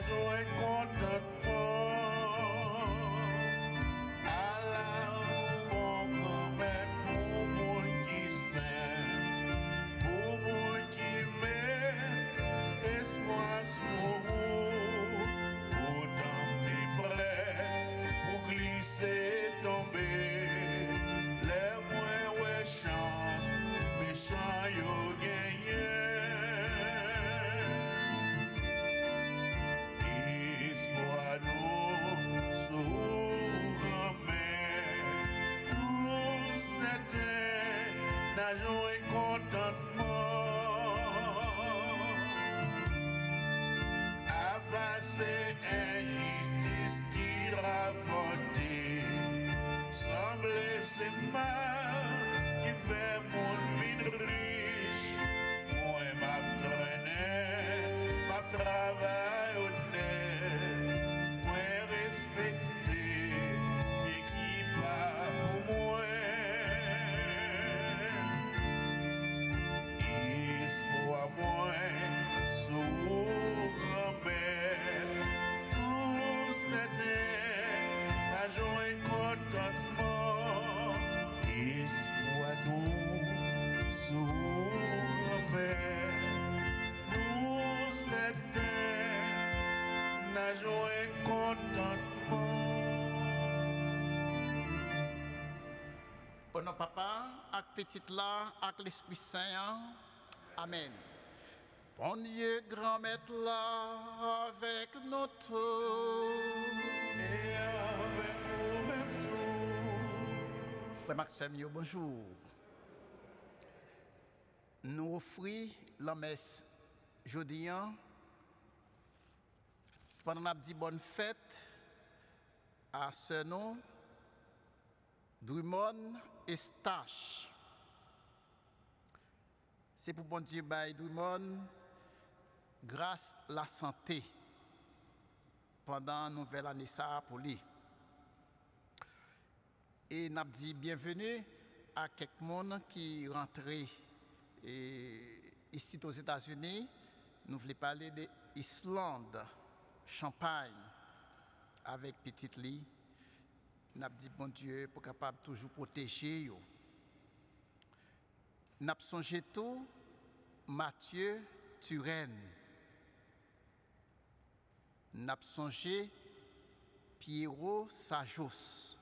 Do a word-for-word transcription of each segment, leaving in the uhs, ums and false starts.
joie contentement. Alors, on promet pour moi qui s'aime, pour moi qui met espoir sur vous, autant t'es prêt pour glisser, tomber. Les moins ouais chance, méchant yo gagné. Espoir nous sous grand-mère, nous c'était nageons et contentement. À passer injustice qui rapportait, semblait c'est mal qui fait mon vie riche. Moi m'a traîné, m'a travail honnête, moi respecté, mais qui pas pour moi. Espoir moi sous grand-mère, nous c'était à jouer contentement. Espoir nous sous grand-mère, nous c'était à jouer contentement. Au nom papa, avec petite là, avec l'Esprit Saint, amen. Bon Dieu, grand maître là, avec nous tous. Et avec vous-même tout. Frère Maxime, bonjour. Nous offrons la messe jeudi pendant la dit bonne fête à ce nom Drummond et Stache. C'est pour bon Dieu by Drummond grâce à la santé pendant la nouvelle année ça pour lui. Et nous dit bienvenue à quelqu'un qui rentré ici aux États-Unis. Nous voulons parler de l'Islande, Champagne, avec petite lit. Nous avons dit bon Dieu pour capable toujours protéger yo. Nous avons songé tout Mathieu Turenne. Nous avons songé Pierrot Sajos.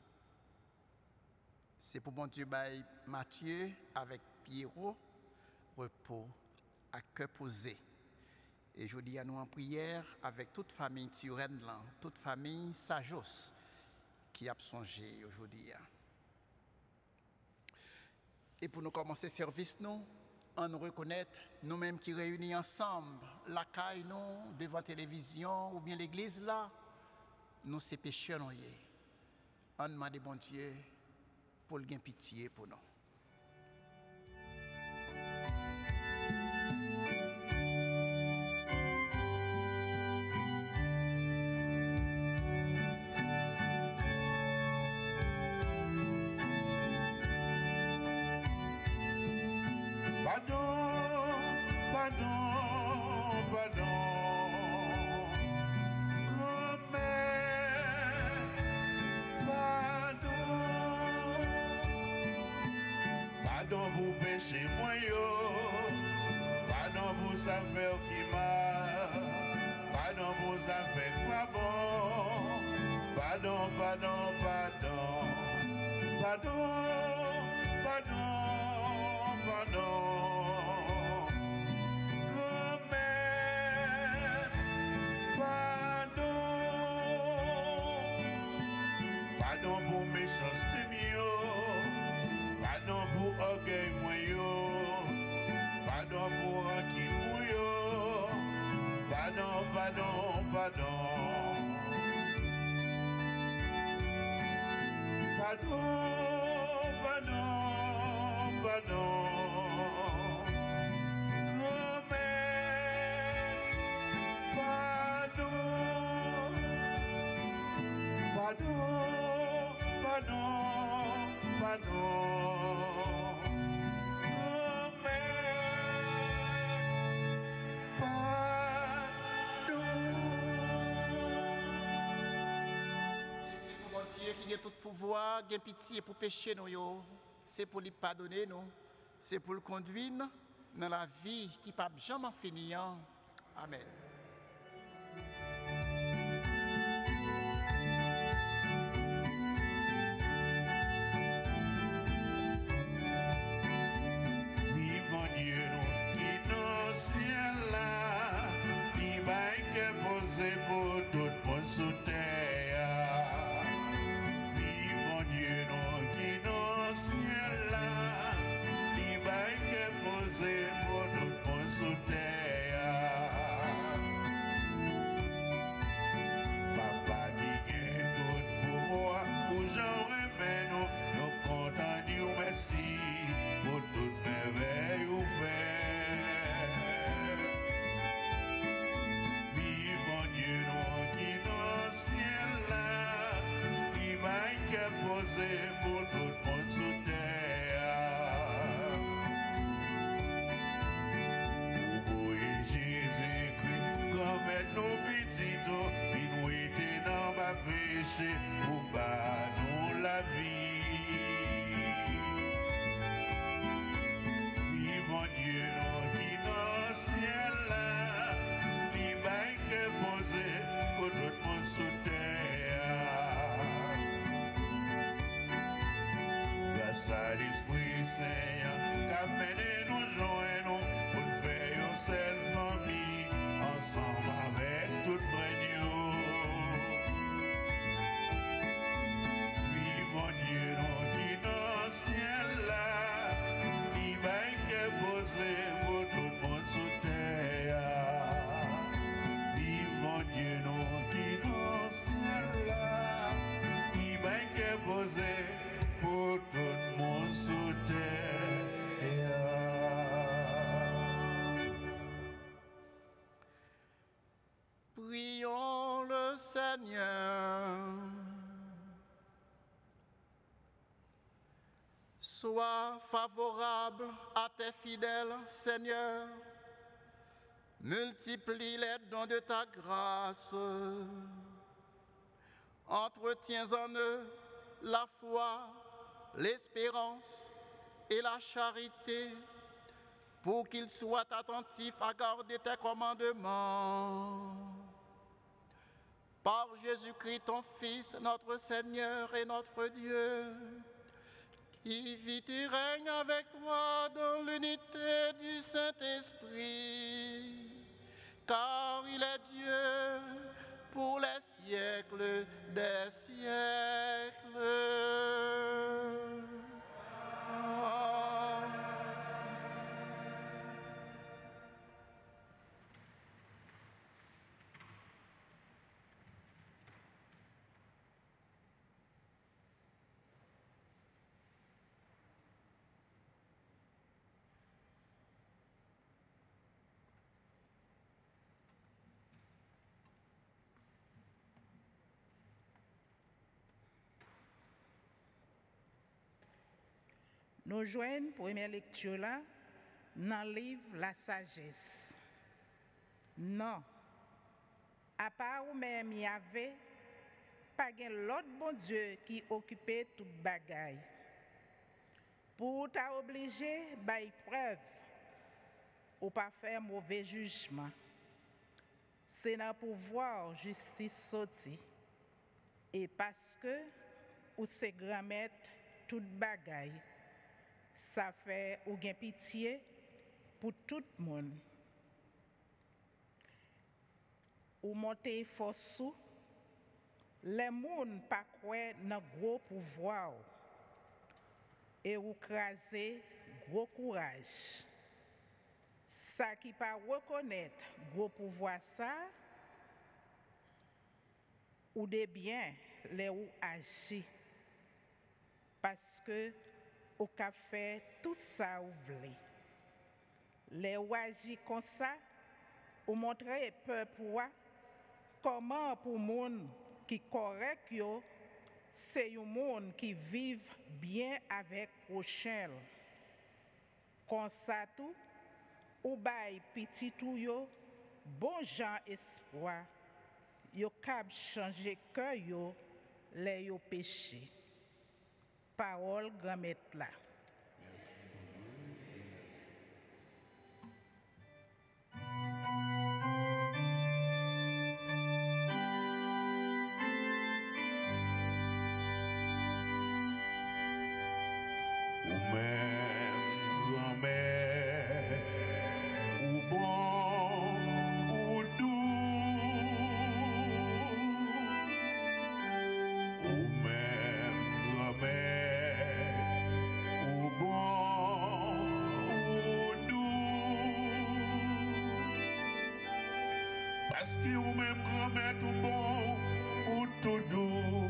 C'est pour bon Dieu bail Mathieu avec Pierrot repos à cœur posé. Et je dis à nous en prière avec toute famille Turenne, toute famille Sajos qui a songé aujourd'hui. Et pour nous commencer le service, nous, on nous reconnaît, nous-mêmes qui réunis ensemble, la caille, nous, devant la télévision ou bien l'église là, nous c'est pécheurs, nous. On demande bon Dieu pour le gain pitié pour nous. Pardon, pardon, pardon, grand-mère, pardon, pardon pour péché moi yo, pardon pour ça faire qui mal, pardon pour ça fait pas bon, pardon, pardon, pardon, pardon, pardon. Pardon, grand-mère, pardon, pardon pour méchanceté mio, pardon pour orgueil moi yo, pardon pour rancune moi yo, pardon, pardon, pardon, pardon, pardon. Pardon, grand-mère, pardon, pardon, pardon, pardon, grand-mère, pardon. Dieu qui a tout pouvoir, qui a pitié pour pécher nous, yo. C'est pour lui pardonner nous, c'est pour le conduire dans la vie qui ne peut jamais finir. Amen. Vive mon Dieu, nous qui nos ciels là, qui baille que posé pour tout le monde sous terre. Vive mon Dieu, nous qui nos ciels là, qui baille que posé pour tout le monde sous terre. Papa qui gagne tout pouvoir, pour j'en remets nous, nous comptons dire merci pour toute merveille ou fait. Vive mon Dieu, nous qui nos ciels là, qui baille que posé pour tout le monde sous terre. Pour vous et Jésus-Christ, comme être nos petits dos, puis nous étions dans ma péché, pour bas nous la vie. Vive mon Dieu, nous qui nos ciels là, qui baille que posé pour tout le monde sous terre. Grâce à l'Esprit Saint, qu'a mené nous joindre pour nous faire une seule famille, ensemble avec toute frère. Vive mon Dieu, nous qui nos ciels là, qui baille que posé pour tout le monde sous terre. Vive mon Dieu, nous qui nos ciels là, qui baille que posé pour tout le monde sous terre. Prions le Seigneur. Sois favorable à tes fidèles, Seigneur. Multiplie les dons de ta grâce. Entretiens en eux la foi, l'espérance et la charité, pour qu'ils soient attentifs à garder tes commandements. Par Jésus-Christ, ton Fils, notre Seigneur et notre Dieu, qui vit et règne avec toi dans l'unité du Saint-Esprit, car il est Dieu pour les siècles des siècles. Amen. Nous joignons première lecture là dans le livre La Sagesse. Non, à part ou même il y avait pas l'autre bon Dieu qui occupait toute bagaille. Pour t'obliger par preuve ou pas faire mauvais jugement. C'est dans pouvoir justice sorti. Et parce que ou c'est grand-mère toute bagaille. Ça fait ou gain pitié pour tout le monde. Ou monter force sous, les gens pas croire dans gros pouvoir et ou craser gros courage. Ça qui pas reconnaître gros pouvoir ça ou des biens les ou agir parce que au café tout ça ou vle. Les ou agir comme ça ou montrer peuple comment pour monde qui correct yo c'est un monde qui vive bien avec prochain. Comme ça tout ou bay petit tout yo bon gens espoir yo cap changer cœur yo les yo péché. Parole grand-mère là. Ou même grand-mère, ou bon, ou doux, ou même grand-mère, ou bon, ou doux, parce que ou même grand-mère, ou bon, ou tout doux.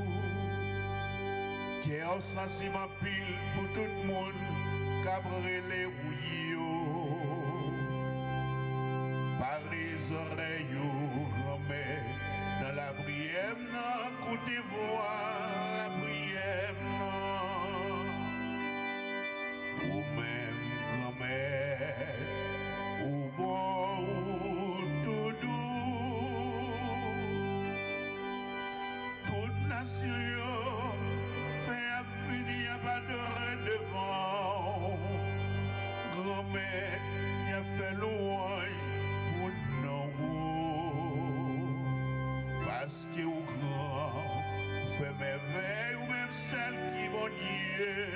Cœur sensible en pile pour tout le monde, cabré les rouillots, par les oreilles, grand-mère, dans la prière, non, côté voix, la prière, non, ou même grand-mère, ou bon, ou tout doux, toute nation, pas de devant, grand-mère, y a fait loin pour nous, parce que au grand, fait merveille ou même celle qui bon Dieu,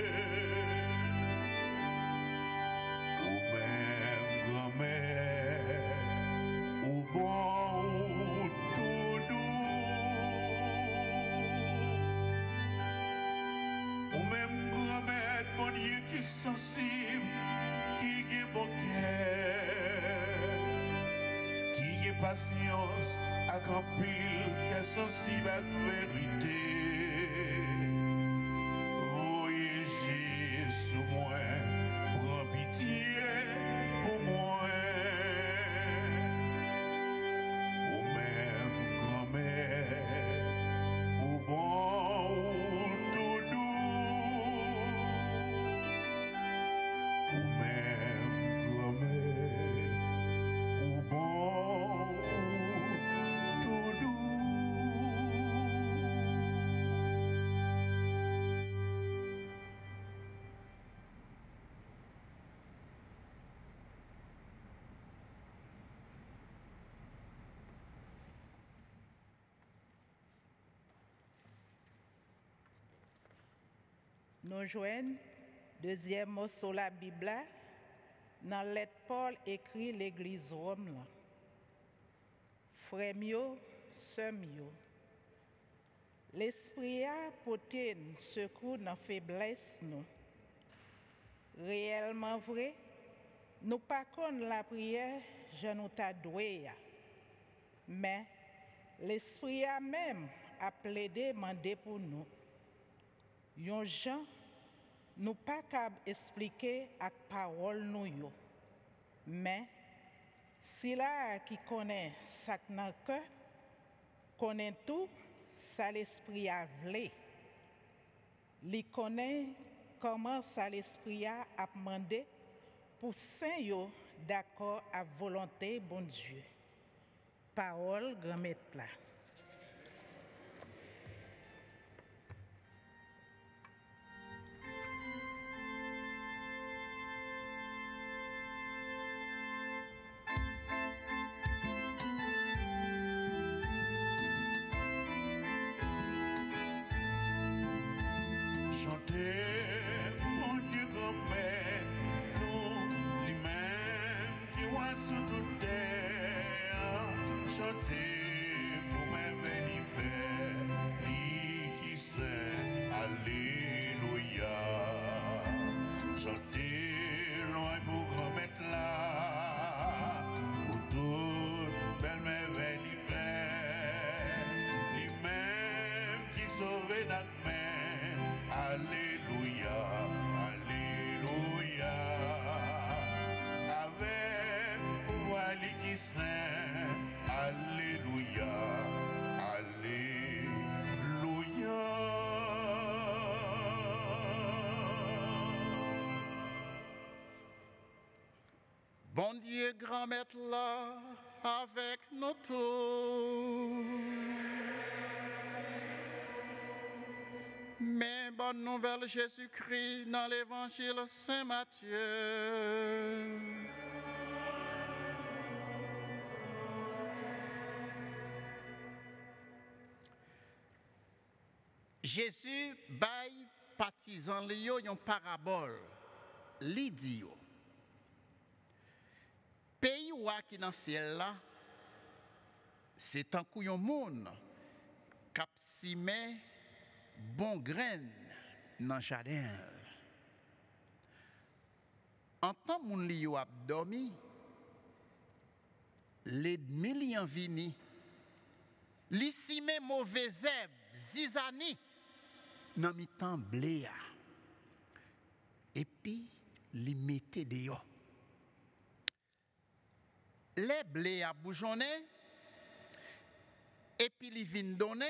ou même grand-mère, ou bon, ou tout doux. Ou même grand-mère, mon Dieu qui est sensible, qui est bon cœur, qui est patience, à grand pile, qui est sensible à la vérité. Voyez sous moi, prends pitié pour moi. Ou même grand-mère, ou bon, ou tout doux, ou même grand-mère, ou bon, ou tout doux. Nous joignons deuxième mot sur la Bible dans lettre Paul écrit l'église Rome là. Frères mio, sœurs mio, l'esprit a porté secours dans faiblesse nous. Réellement vrai, nous pas connaissons la prière, je nous t'a doué. Mais l'esprit a même a plaidé mandé pour nous. Yon gens nous pas capable expliquer avec parole nous yo. Mais si là qui connaît ça dans cœur, connaît tout ça l'esprit a vle. Li connaît comment ça l'esprit a a demandé pour saint yo d'accord à volonté bon Dieu. Parole grand-mère là. Bon Dieu, grand-mère là, avec nous tous. Mais bonne nouvelle Jésus-Christ dans l'évangile Saint Matthieu. Jésus baille partisan liyo yon parabole. Li di yo. Pays ou qui dans ciel là, c'est un coup yon moun k'ap sime bon grain dans jardin. En temps moun li yo ap dormi, l'ennemi li en vini, li sime mauvais zèb, zizani, nan mi tan blé ya. Et puis, li mette de yo. Les blé a boujonné, et puis li vin donné,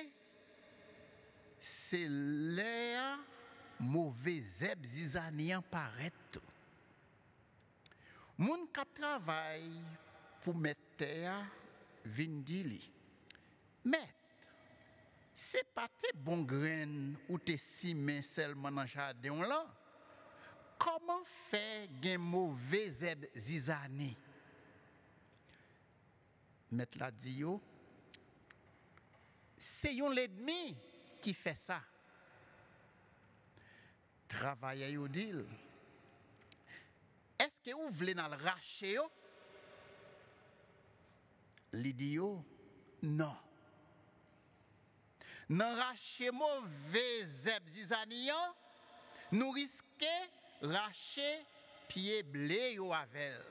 c'est l'air mauvais zèb zizanian paret. Moun kap travail pour mettre terre vin di li. Met, c'est pas tes bon graines ou tes simé seulement dans jardin là. Comment faire gen mauvais zèb zizani? Met la di yo, c'est yon l'ennemi qui fait ça. Travaille yo dil. Est-ce que vous voulez nan racher yo? Li di yo, non. Nan racher mauvais zèb zizani yon, nous risquons racher pied blé yo avel.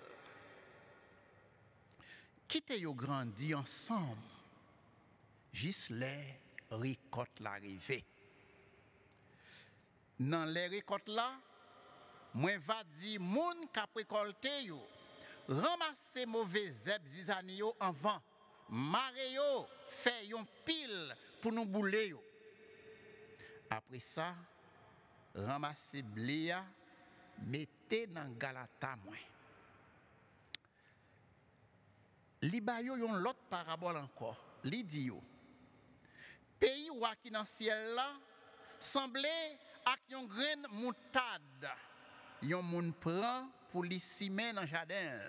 Quitte yo grandi ensemble, juste les récoltes l'arrivée. Dans les récoltes là, moi va dire moun k'ap récolté yo, ramasse mauvais zèb zizani yo en vent, mare yo, fait yon pile pour nous bouler yo. Après ça, ramasse blé ya, mettez dans galata moins. Li ba yo yon l'autre parabole encore. Li di yo. Pays ou qui dans ciel là semblait ak yon grain moutade. Yon moun prend pour li simen dans jardin.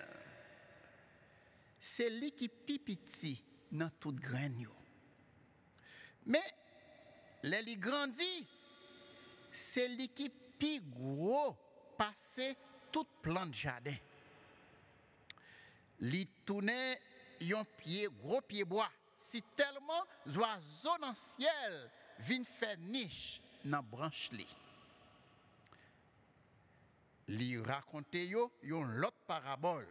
C'est li qui pipiti dans tout grain yo. Mais les li grandi, c'est li qui pi gros passer toute plante jardin. Li tourne yon pied gros pied bois si tellement oiseau dans ciel vinn faire niche dans branche li. Li raconte yo yon l'autre parabole.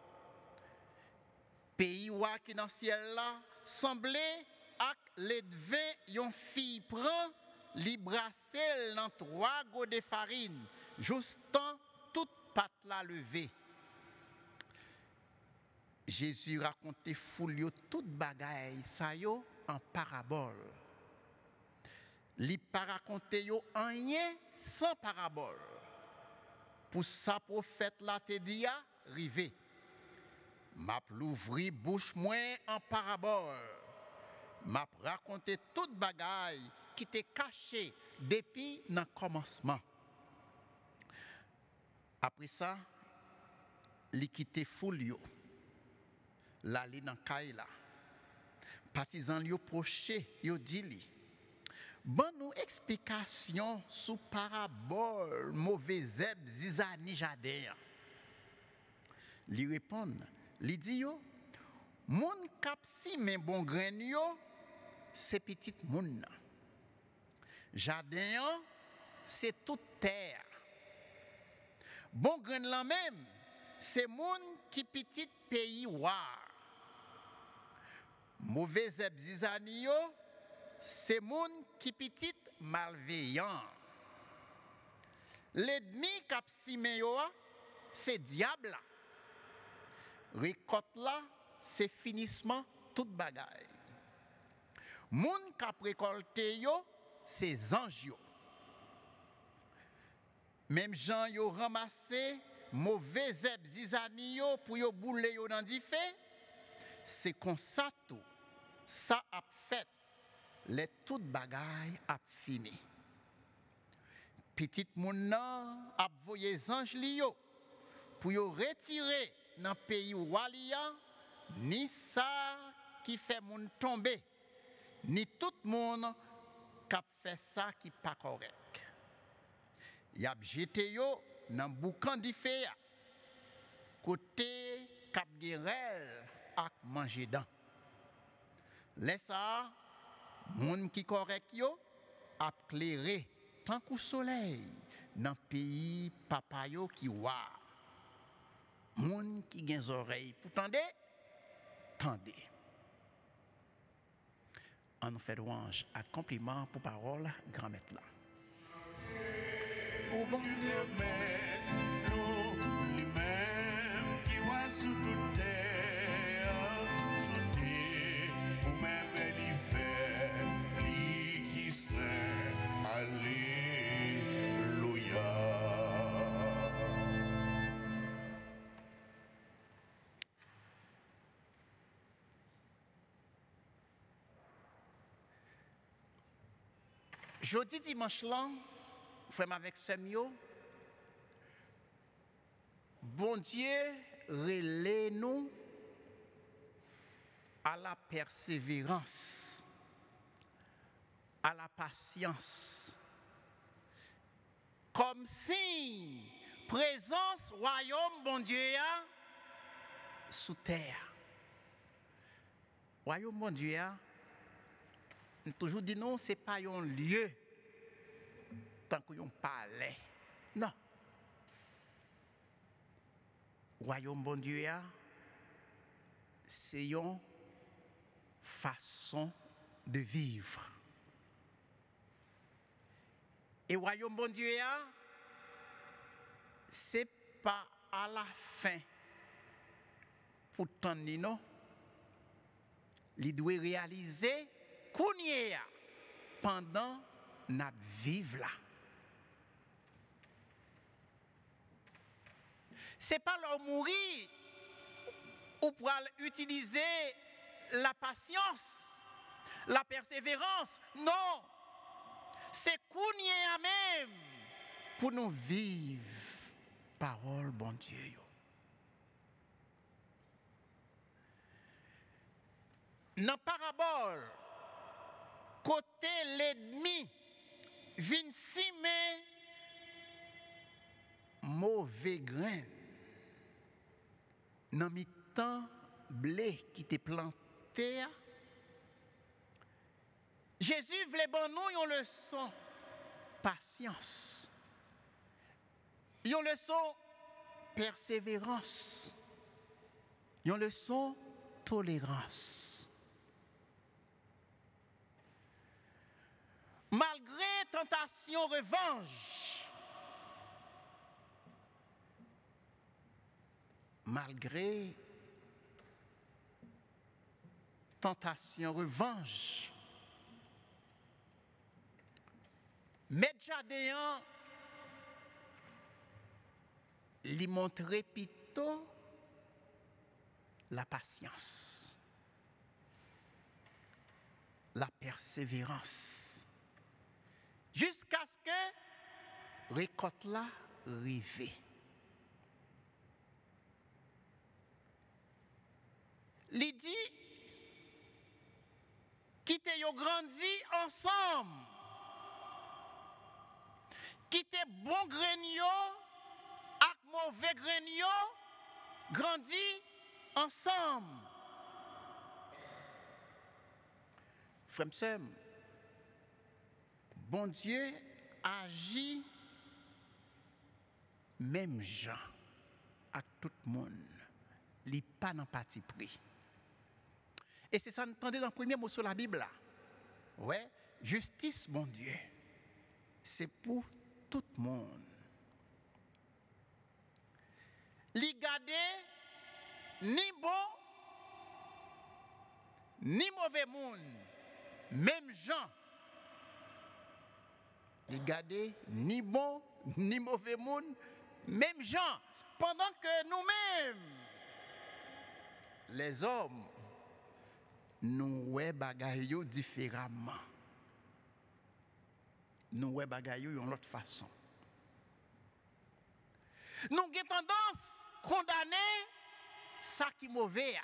Pays wa qui dans ciel là semblait ak ledve yon fille prend li brassel dans trois gots de farine juste temps toute patte la levée. Jésus racontait foule yo toute bagaille sa yo en parabole. Li pa raconte yo rien sans parabole. Pour sa prophète la te dit a rivé. M'a l'ouvri bouche moins en parabole. M'a raconté toute bagaille qui te caché depuis dans commencement. Après ça, li quitte foule yo. La li nan kay la. Partisan yo proche, yo di li. Ban nou explication sous parabole mauvais zèb zizani jardin. Li répond, li di yo, moun kap si men bon grain yo, c'est petit moun nan. Jardin c'est toute terre. Bon grain lan même, c'est moun qui petit pays war. Mauvais zèb zizani yo, c'est moun qui petit malveillant. L'ennemi k'ap sime yo, c'est diable. Récolte là, c'est finissement toute bagaille. Moun k'ap récolté yo, c'est ange yo. Même gens yo ramassé mauvais zèb zizani yo pour yo boule yo dans di fè, c'est comme ça tout. Ça a fait les toutes bagailles a fini. petit moun nan a voyé ange li yo pour yo retirer dans pays Walia ni ça qui fait moun tomber ni tout monde qui fait ça qui pas correct. Y a jeté yo dans boucan di fè côté Cap Guerel ak manger dan. Laisse ça moun qui correct yo a clairé tant qu'au soleil dans pays papa yo qui wa. Moun qui gen oreilles pour tande, tande. On nous fait louange à compliment pour parole grand maître là. Pour bon remettre nous lui-même qui va sous toute terre, chanter pour même lui faire, lui qui saint, alléluia. Jeudi dimanche là, frère avec Semio, bon Dieu relève nous à la persévérance, à la patience, comme si présence royaume bon Dieu a sous terre. Royaume bon Dieu a, nous toujours dit non, c'est pas un lieu tant qu'on palais. Non. Royaume bon Dieu, c'est une façon de vivre. Et royaume bon Dieu, c'est pas à la fin. Pourtant, non. Il doit réaliser qu'on y est pendant notre vie là. C'est pas leur mourir ou pour utiliser la patience, la persévérance. Non, c'est qu'on y est même pour nous vivre parole bon Dieu. Dans la parabole, côté l'ennemi vient simer mauvais grain dans mi temps blé qui était planté. Jésus voulait bon nous une leçon patience, une leçon persévérance, une leçon tolérance. Malgré tentation revanche, malgré tentation revanche, Maître Jadéan lui montrait plutôt la patience, la persévérance, jusqu'à ce que récolte là arrive. Il dit, quittez yo grandi ensemble, quittez bon grain ak mauvais grain grandi ensemble. Frère, bon Dieu agit même gens à tout le monde, il n'est pas dans parti pris. Et c'est ça, nous entendons dans le premier mot sur la Bible là. Ouais, justice, mon Dieu, c'est pour tout le monde. Li gade ni bon, ni mauvais monde, même gens. Li gade ni bon, ni mauvais monde, même gens. Pendant que nous-mêmes, les hommes, nous voyons bagay différemment. Nous voyons bagay yo d'une autre façon. Nous avons tendance à condamner ça qui est mauvais.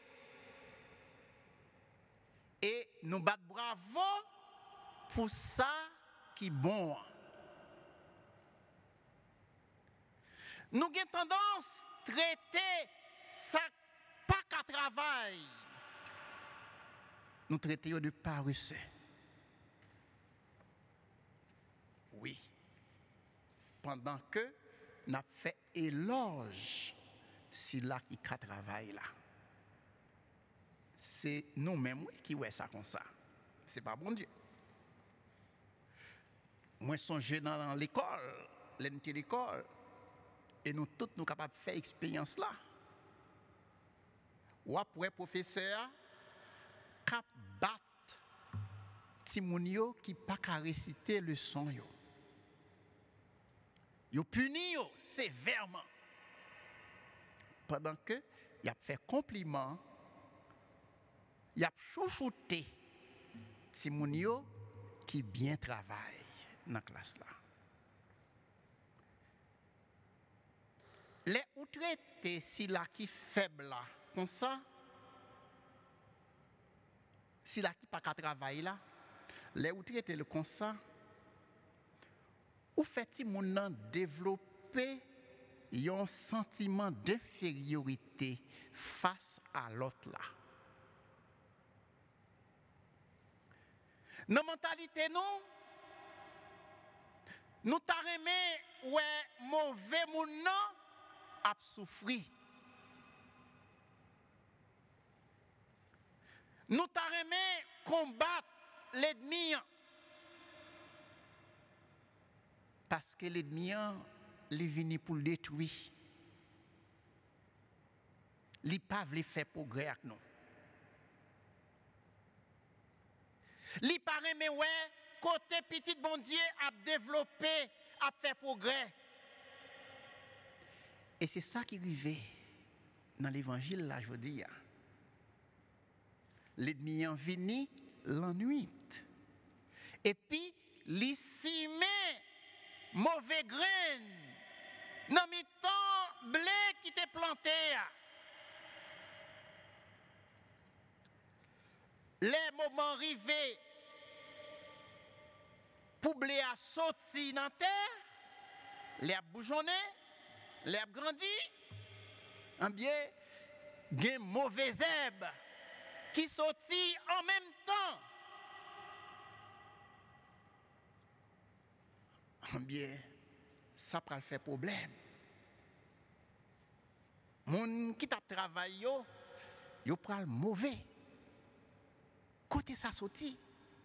Et nous battons bravo pour ça qui est bon. Nous avons tendance à traiter ça pas qu'à travail. Nous traitons de paresseux. Oui. Pendant que nous avons fait éloge si là qui a travail là. C'est nous-mêmes qui ouais ça comme ça. C'est pas bon Dieu. Moi songe dans l'école, l'unité l'école et nous tous nous capables de faire expérience là. Ou après professeur cap bat Timounio qui pas qu'à réciter le son yo. Yo puni yo sévèrement. Pendant que y a fait compliment, y a chouchouté Timounio qui bien travaille dans la classe là. Les ou traité si la qui faible là, comme ça, si la qui pas qu'à travailler là, les ou traité le comme ça, ou fait-il mon développer un sentiment d'infériorité face à l'autre là. Dans la mentalité, nous, nous t'arrêmons ouais mauvais moun nan a souffri. Nous t'arrêmons combattre l'ennemi. Parce que l'ennemi est venu pour le détruire. Il ne peut pas faire progrès avec nous. Il paraît mais ouais, côté petit bon Dieu a développé, a fait progrès. Et c'est ça qui arrive dans l'évangile là, je veux dire. L'ennemi est venu l'ennui. Et puis, il s'y mauvais graines dans le temps blé qui t'est planté. Les moments arrivés pour blé à sortir dans la terre, les a bougeonné, les a grandi, en bien, il y a mauvais herbe qui sortit en même temps. En bien, ça peut faire problème. Mon qui t'a travaillé, yo, yo pral mauvais. Côté ça sorti.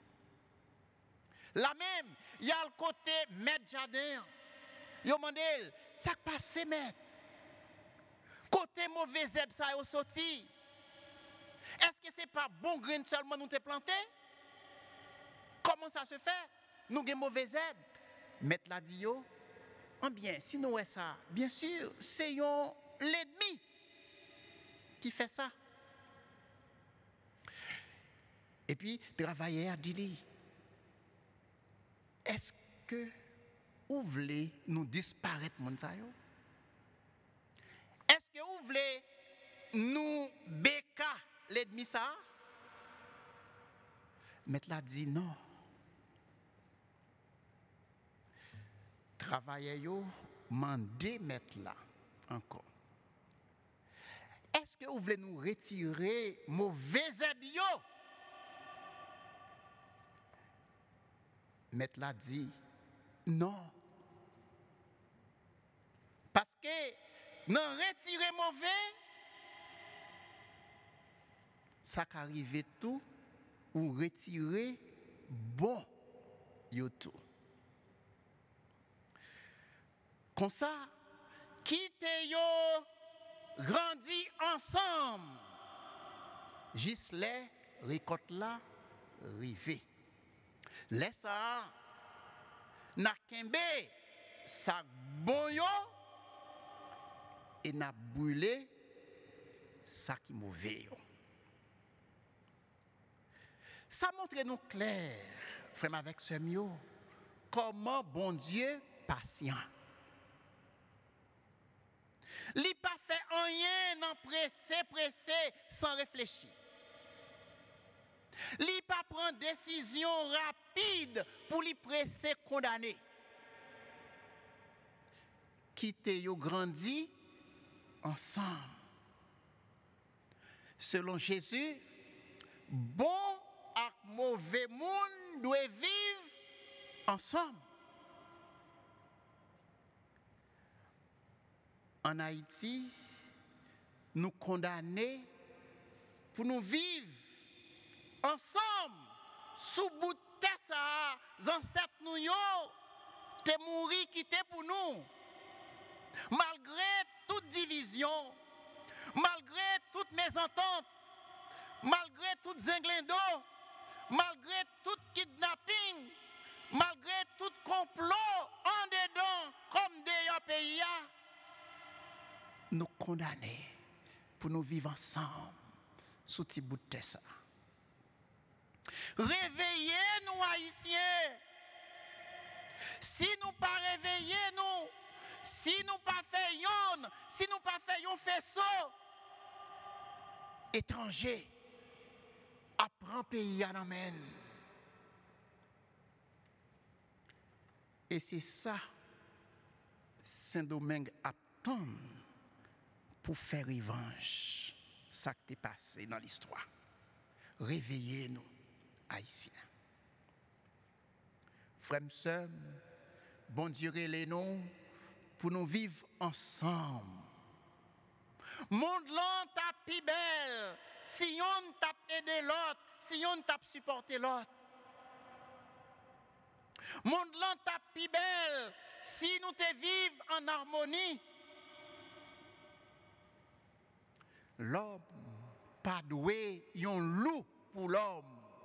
Là même, il y a le côté maître jardin. Yo mandel, ça passe maître. Côté mauvais herbe ça yo sorti. Est-ce que c'est pas bon grain seulement nous te planté? Comment ça se fait? Nous avons mauvais herbe. Mettre la dit yo, en bien, si nous est ça, bien sûr, c'est l'ennemi qui fait ça. Et puis, travailler à dit, est-ce que vous voulez nous disparaître, mon sa yo? Est-ce que vous voulez nous béca l'ennemi ça? Mettre la dit non. Travailler yo, mandé mettre là encore. Est-ce que vous voulez nous retirer mauvais habits? Mettre là dit non. Parce que non retirer mauvais, ça qu'arrive tout ou retirer bon yo tout. Comme ça, quittez yo, grandi ensemble. Juste les récoltes là, rivé. Laisse ça, n'a kembe, ça bon yo, et n'a brûlé, ça qui mauvais yo. Ça montre nous clair, frère avec ce mio, comment bon Dieu patient. Li pas fait rien non pressé pressé sans réfléchir. Li pas prendre décision rapide pour li presser condamner. Quitter yo grandi ensemble. Selon Jésus, bon et mauvais monde doivent vivre ensemble. En Haïti, nous condamnons pour nous vivre ensemble sous bout de tête ça, ancêtres nous yo, te mourir quitter pour nous. Malgré toute division, malgré toutes mésententes, malgré tout zinglendo, malgré tout kidnapping, malgré tout complot en dedans comme des pays, nous condamnons pour nous vivre ensemble sous petit bout de terre. Réveillez-nous Haïtiens. Si nous pas réveillés nous, si nous pas faisons, si nous pas faisons faisceau, étrangers, apprend pays à l'amène. Et c'est ça, Saint-Domingue attend pour faire revanche, ça qui est passé dans l'histoire. Réveillez-nous, Haïtiens. Frères et sœurs, bon Dieu, les-nous pour nous vivre ensemble. Monde là tape plus belle, si on tape aider l'autre, si on tape supporter l'autre. Monde là tape plus belle, si nous te vivons en harmonie. L'homme pas doué, yon loup pour l'homme.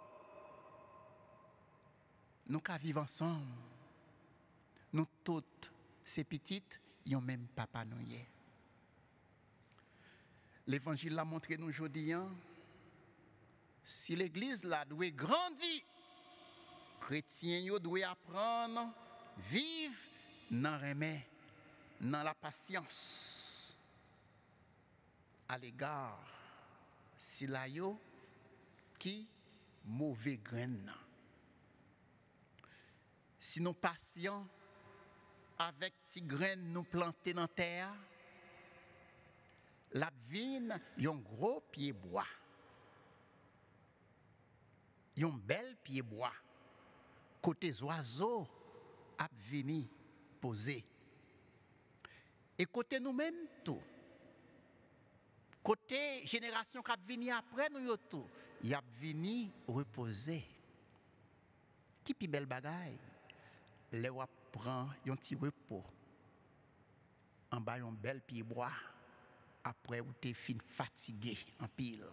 Nous qu'à vivre ensemble. Nous toutes ces petites, yon même papa nous y est. L'évangile l'a montré nous aujourd'hui, si l'église là doit grandir, chrétiens doivent apprendre, vivre dans le remède, dans la patience à l'égard si la yo qui mauvais graine. Si nous patients avec ces graines nous planter dans la terre, la vigne yon gros pied bois. Yon bel pied bois. Côté oiseaux a vini poser. Et côté nous-mêmes tout. Côté génération qui a vini après nous yo tout, y a vini reposer. Qui pi bel bagay. Le wap prend yon petit repos. En bas yon bel pied bois. Après ou t'es fin fatigué en pile.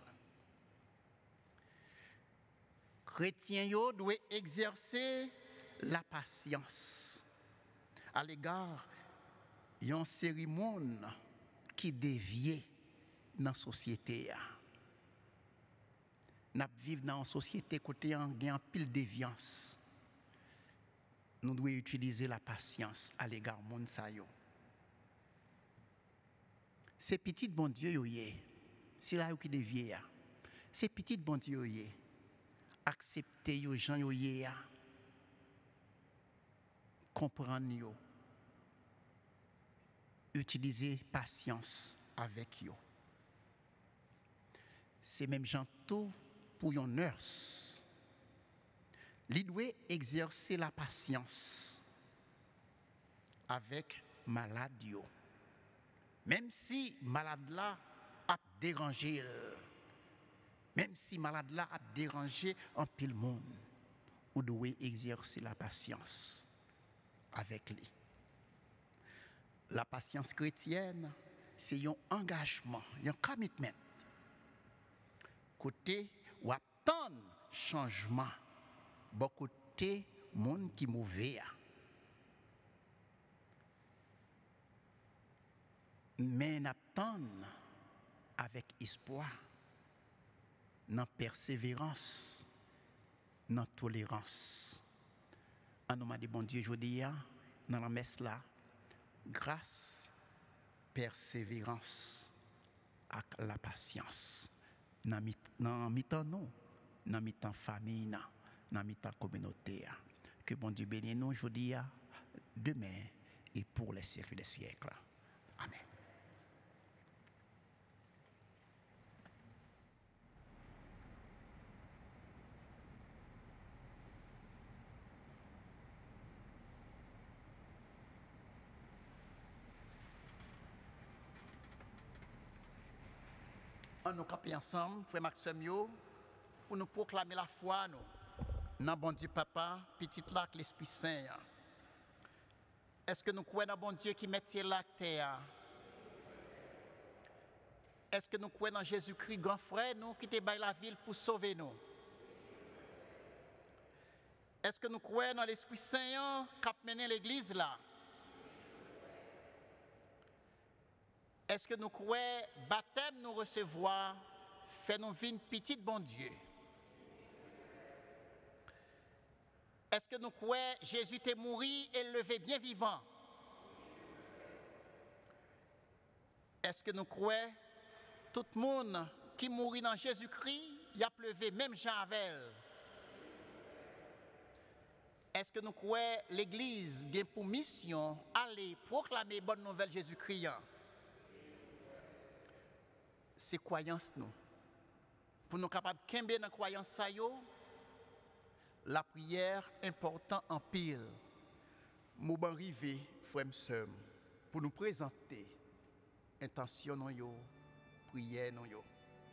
Chrétiens yo doit exercer la patience à l'égard yon cérémonie qui dévie dans la société. Nous vivons dans une société côté en gain pile déviance. Nous devons utiliser la patience à l'égard de monde sa yo. C'est petit bon Dieu yo yé. C'est là qui dévie. C'est petit bon Dieu yo yé. Accepter yo gens yo yé. Comprendre yo. Utiliser patience avec yo. C'est même gens tout pour yon nurse. Li doit exercer la patience avec malade yo. Même si malade là a dérangé, même si malade là a dérangé en pile monde, ou doit exercer la patience avec lui. La patience chrétienne, c'est un engagement, un commitment. Côté ou attendre changement, bon côté monde qui mauvais. Mais n'attendre avec espoir, dans persévérance, dans tolérance. En nom de bon Dieu, je dis, dans la messe là, grâce, persévérance et la patience. Dans le mi-temps, nous, dans le mi-temps famille, dans le mi-temps communauté. Que bon Dieu bénisse nous, je vous dis, demain et pour les siècles des siècles. Amen. On nous camper ensemble, frère Maxime, pour nous proclamer la foi, nous, dans bon Dieu Papa, petit lac, l'Esprit Saint. Est-ce que nous croyons dans bon Dieu qui met la terre? Est-ce que nous croyons dans Jésus-Christ, grand frère, nous, qui te baille la ville pour sauver nous? Est-ce que nous croyons dans l'Esprit Saint qui a mené l'Église là? Est-ce que nous croyons baptême nous recevoir, fait nous vivre petite bon Dieu? Est-ce que nous croyons Jésus est mort et levé bien vivant? Est-ce que nous croyons tout le monde qui mourit dans Jésus-Christ, il a levé même Jean-Avel? Est-ce que nous croyons l'Église a pour mission aller proclamer bonne nouvelle Jésus-Christ? C'est croyance nous. Pour nous capables de kembe dans croyance ça yo, la prière important en pile. Nous ban rivé frère m'seur pour nous présenter intention non yo, prière non yo.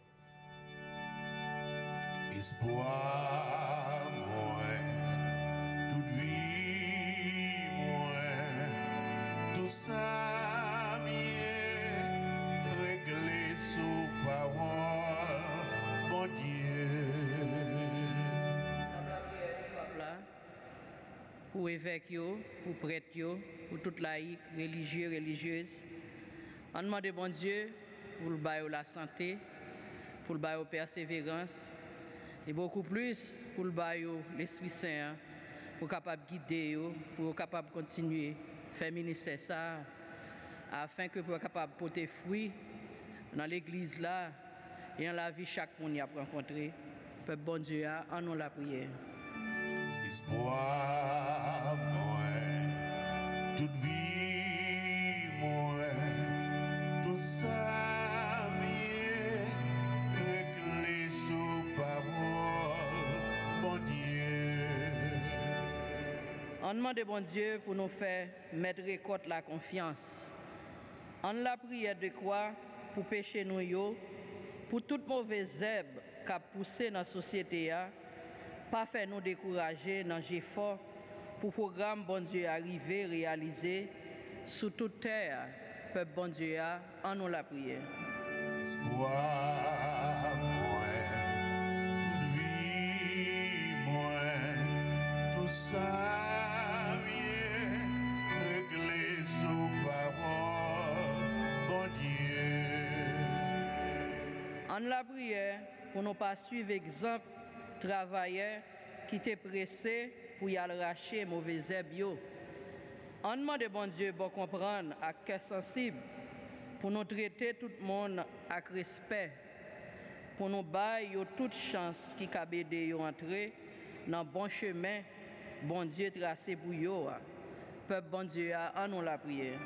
Espoir moi, toute vie moi, tout ça m'est réglé sous parole, mon Dieu. Pour évêques, pour prêtres, pour toute laïque, religieux, religieuse. On demande bon Dieu pour le bail la santé, pour le bail persévérance et beaucoup plus pour le bail l'Esprit Saint, pour capable guider, pour capable continuer faire ministère ça, afin que pour capable porter fruit dans l'église là et dans la vie chaque monde y a rencontré. Peuple bon Dieu, en nous la prière. Espoir moi, toute vie moi, tout ça m'est réglé sous parole, bon Dieu. On demande bon Dieu pour nous faire mettre récolte la confiance. On la prière de quoi pour pécher nous yo, pour toute mauvaise herbe qui a poussé dans la société ya. Pas faire nous décourager dans l'effort pour le programme bon Dieu arriver, réaliser sous toute terre. Peuple bon Dieu, en nous la prière. Espoir moi, toute vie moi, tout ça vient réglé sous parole, bon Dieu. En la prière pour ne pas suivre exemple travailleurs qui étaient pressés pour y arracher mauvais herbes. On demande bon Dieu pour comprendre à cœur sensible, pour nous traiter tout le monde avec respect, pour nous bailler toute chance qui a aidé à entrer dans le bon chemin, bon Dieu tracé pour eux. Peuple bon Dieu, en nous la prière.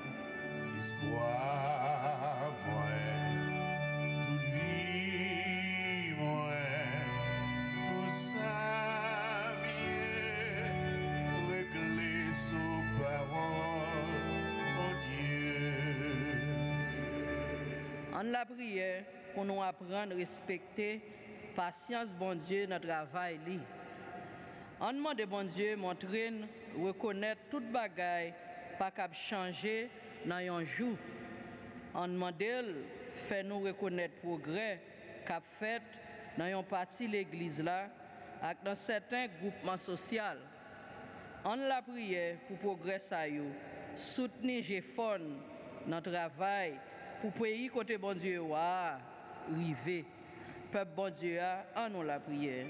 Espoir moi, toute vie moi, tout ça vient réglé sous parole, mon Dieu. En la prière pour nous apprendre à respecter patience bon Dieu dans le travail li. On demande bon Dieu montrer reconnaître toute bagaille pas cap changer dans un jour. On demande faire nous reconnaître progrès cap fait dans une partie l'église là avec dans certains groupements sociaux. On la prière pour progrès ça yo, soutenir G-Fon dans le travail pour pays côté bon Dieu wa river. Peuple bon Dieu en nous la prière.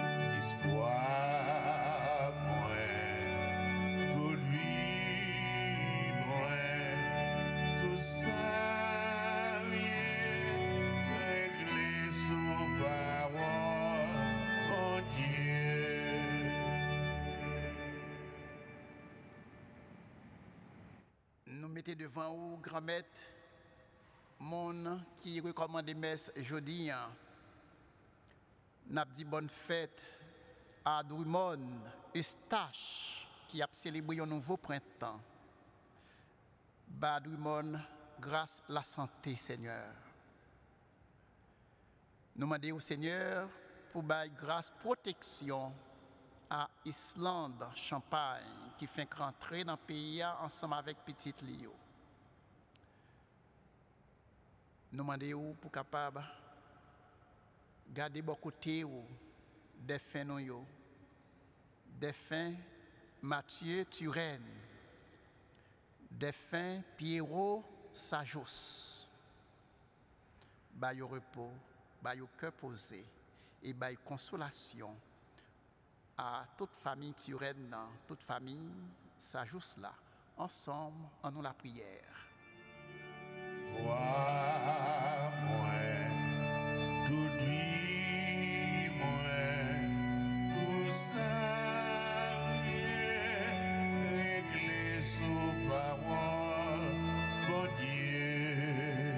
Espoir moi, toute vie moi, tout ça mettez devant vous, grand-maître, mon qui recommande messe jeudi. N'a dit bonne fête à Drummond Eustache qui a célébré un nouveau printemps. Bah Drummond, grâce à la santé, Seigneur. Nous demandons au Seigneur pour bailler grâce, protection à Islande, Champagne, qui fait rentrer dans le pays ensemble avec Petite Lio. Nous demandons pour capable garder beaucoup côté des fins nous, des fins Mathieu Turenne, des fins Pierrot Sajos, bail repos, bail cœur posé et bail consolation à toute famille Turenne, toute famille Sajos là, ensemble en nous la prière. Vois moi, toute vie moi, tout ça réglé sous parole, bon Dieu.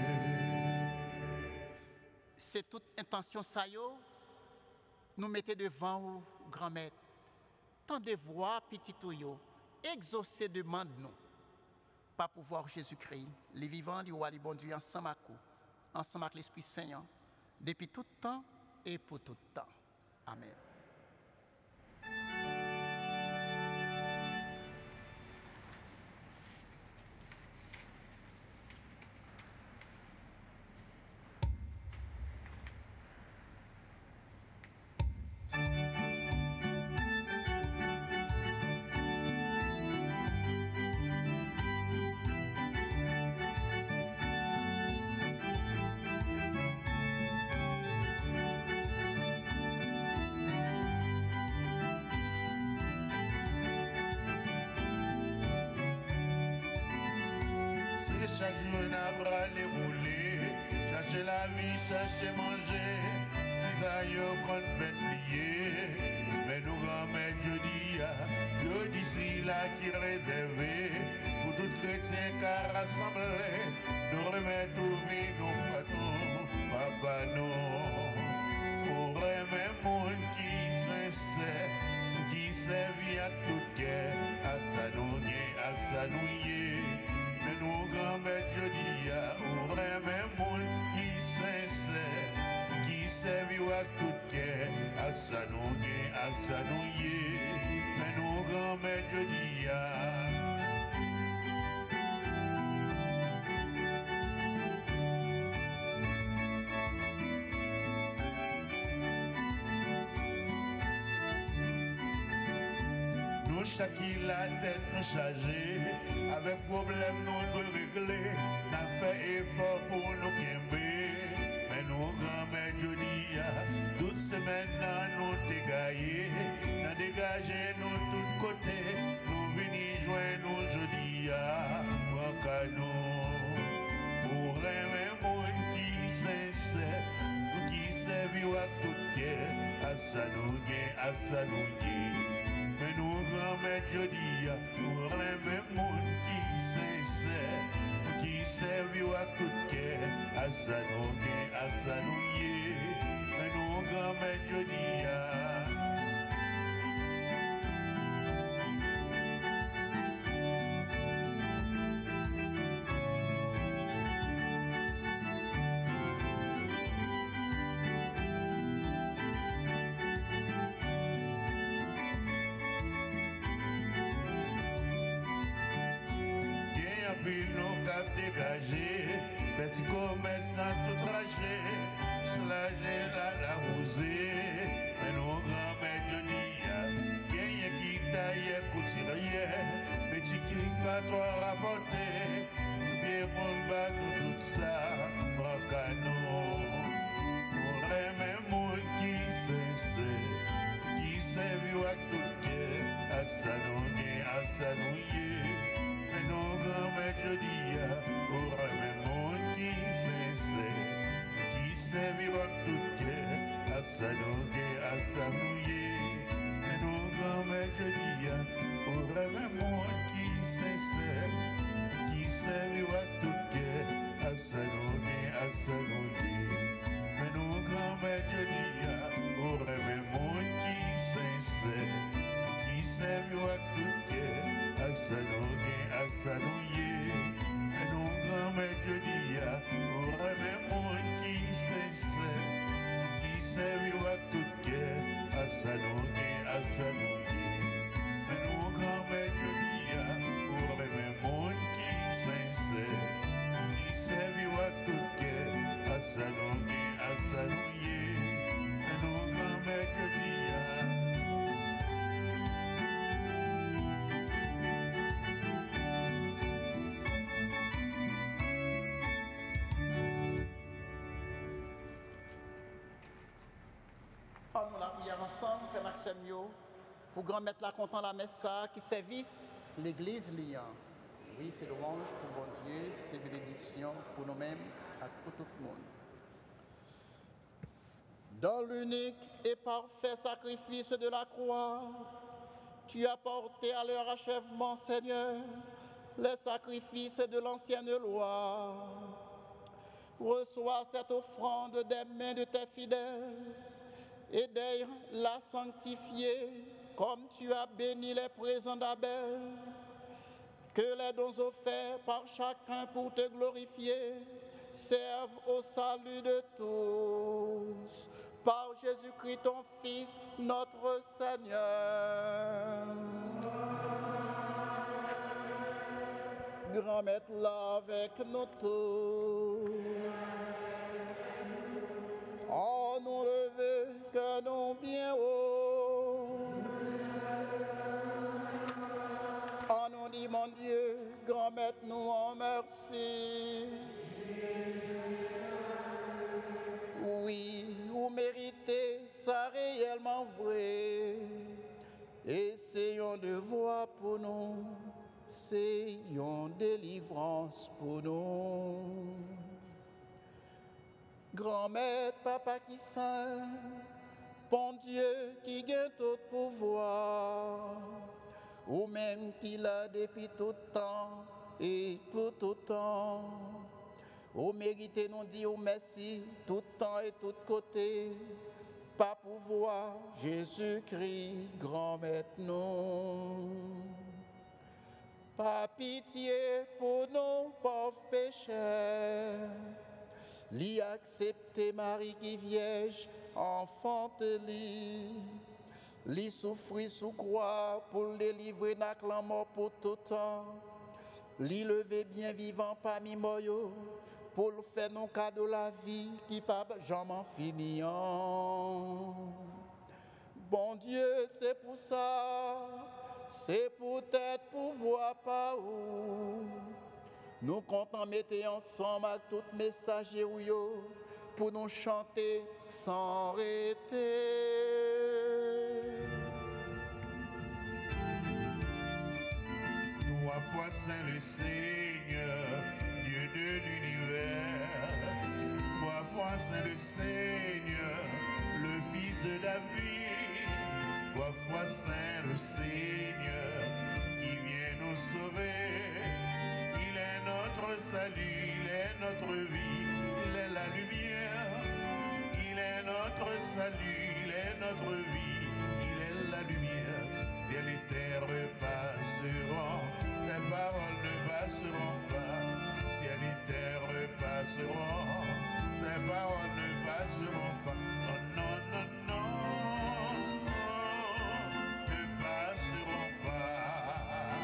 C'est toute intention ça yo, nous mettez devant vous, grand-maître. Tant de voix petit yo, exaucer demande nous. Par pouvoir Jésus-Christ, les vivants du roi du bon Dieu ensemble avec vous, ensemble avec l'Esprit Saint, depuis tout temps et pour tout temps. Amen. Chaque jour n'a pas les rouler, chercher la vie, chercher manger, si ça y est qu'on fait plier, mais nous grand-mère Dieu dit, Dieu d'ici là qui réservé, pour tout chrétien qui rassemblé, nous remettre tout vie, nous pardon, papa nous, pour aimer monde qui sincère, qui servit à tout cœur, à ça nous gain, à ça nous y mais nous grand-mère Dieu dit, ouvrez mes moules qui sincère, qui servent à tout cœur, à ça nous gain, à ça nous y mais nous grand-mère Dieu dit, chaque la tête nous charger, avec problème nous de régler, n'a fait effort pour nous quimber, mais nous grand-mère Dieu dit, toute semaine nous dégailler, n'a dégagé nous tous côtés, nous venons joindre nous jeudi, pour qu'à nous, pour aimer monde qui sincère, qui servent à tout cœur, à ça nous gain, à ça nous gain. Mais nous grand-mère Dieu dit, pour aimer monde qui sincère, qui servent à tout cœur, à ça nous gain, à ça nous y mais nous grand-mère Dieu dit, dégagé, petit commerce dans tout trajet, soulager la la rosée, mais nos grand-mère Dieu dit, gagne qui taille couturier, petit qui pas toi rapporter, bien pour battre tout ça, brocano, pour aimer monde qui sincère, qui servent à tout cœur, à ça nous gagne, à ça nous y mais nos grand-mère Dieu dit, pour aimer monde qui sincère, qui servent à tout cœur, à ça nous gagne, à ça nous y mais nos grand-mère Dieu dit, pour aimer monde qui sincère, qui servi à tout cœur, ak sa nou gen, ak sa nou ye. Mais nous grand-mère Dieu dit, au vrai monde qui sincère, qui servi à tout cœur, ak sa nou gen, ak sa nou ye. Mais nous grand-mère Dieu dit, au vrai monde qui sincère, qui servi à tout cœur, ak sa nou gen, ak sa nou ye. Mais nous grand-mère Dieu dit, au vrai monde qui sincère, qui servi à tout cœur, ak sa nou gen, ak sa nou ye. Mais nous grand-mère Dieu dit, En nous la prière ensemble, que l'action mieux, pour grand mettre la content la messe ça, qui service l'église liant. Oui, c'est louange pour bon Dieu, c'est bénédiction pour nous-mêmes et pour tout le monde. Dans l'unique et parfait sacrifice de la croix, tu as porté à leur achèvement, Seigneur, les sacrifices de l'ancienne loi. Reçois cette offrande des mains de tes fidèles et d'ailleurs-la sanctifier comme tu as béni les présents d'Abel. Que les dons offerts par chacun pour te glorifier servent au salut de tous. Par Jésus-Christ, ton Fils, notre Seigneur. Grand maître là avec nous tous. En nous relever que nous bien haut. En nous dit mon Dieu, grand maître nous en merci. Oui, vous méritez ça réellement vrai. Essayons de voir pour nous, c'est une délivrance pour nous. Grand maître, papa qui saint, bon Dieu qui gagne tout pouvoir, ou même qui l'a depuis tout temps et pour tout temps. Vous méritez nous dire merci tout temps et tout côté, pas pouvoir Jésus-Christ, grand maître nous. Pas pitié pour nos pauvres pécheurs, l'y accepter Marie qui vierge, enfante li, l'y souffrir sous croix pour le délivrer n'a la mort pour tout temps, l'y lever bien vivant parmi moyo, pour le faire nos cadeaux la vie qui pas jamais fini. Bon Dieu, c'est pour ça, c'est peut-être pour voir par où. Nous comptons mettre ensemble avec tout messager pour nous chanter sans arrêter. Trois fois saint le Seigneur, Dieu de l'univers. Trois fois saint le Seigneur, le Fils de David. Trois fois saint le Seigneur, qui vient nous sauver. Il est notre salut, il est notre vie, il est la lumière. Il est notre salut, il est notre vie, il est la lumière. Ciel et terre passeront, les paroles ne passeront pas. Ciel et terre passeront, les paroles ne passeront pas. Oh non, non, non, non, ne passeront pas.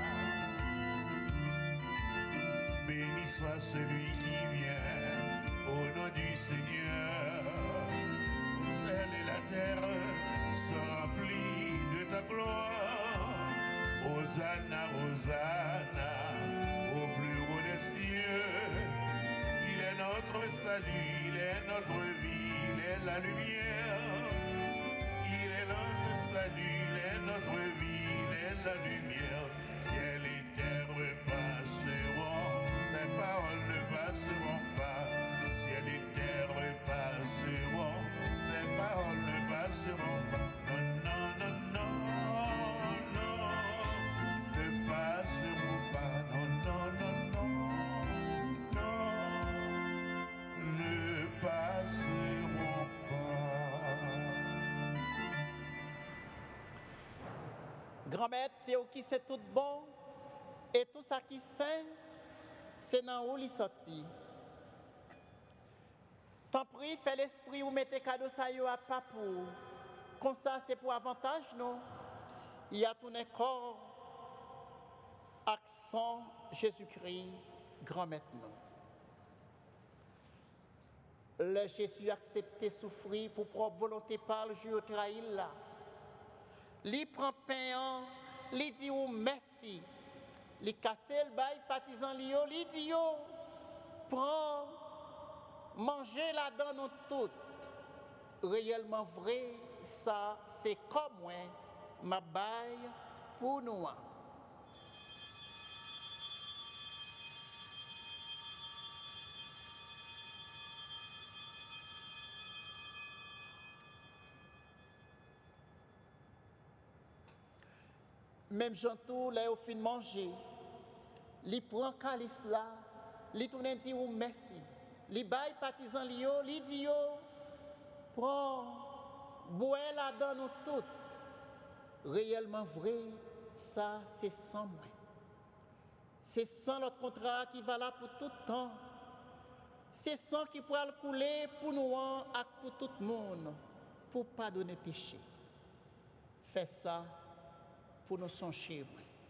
Béni soit celui qui vient au nom du Seigneur. Elle et la terre sont remplies de ta gloire. Hosanna, Hosanna, au plus haut des cieux. Il est notre salut, il est notre vie, il est la lumière. Il est notre salut, il est notre vie, il est la lumière. Ciel et terre passeront, tes paroles ne passeront pas. Ciel et terre passeront, tes paroles ne passeront pas. Non, non, non, non, non, ne passeront pas. Non, non, non, non. Grand-mère, c'est qui c'est tout bon, et tout ça qui saint, c'est dans où il sorti. Tant pis, fais l'esprit ou mettez cadeau ça yo à pas pour. Comme ça, c'est pour avantage, non? Il y a tout un corps, accent Jésus-Christ, grand-mère, non. Le Jésus accepté souffrir pour propre volonté par le Dieu trahi là. Li prend pain, li dit ou merci. Li casse le bail partisan li yo, li dit yo prend manger là dans nous toutes. Réellement vrai, ça c'est comme moi ma bail pour nous. Même Jean-Tout, là, au fin de manger, il prend calice là, il tourne dit ou merci. Il baille partisan lio, il dit yo, prend, bois là dans nous toutes. Réellement vrai, ça c'est sans moi. C'est sans notre contrat qui va là pour tout temps. C'est sans qui pourra le couler pour nous et pour tout le monde, pour pardonner péché. Fais ça pour nous songer.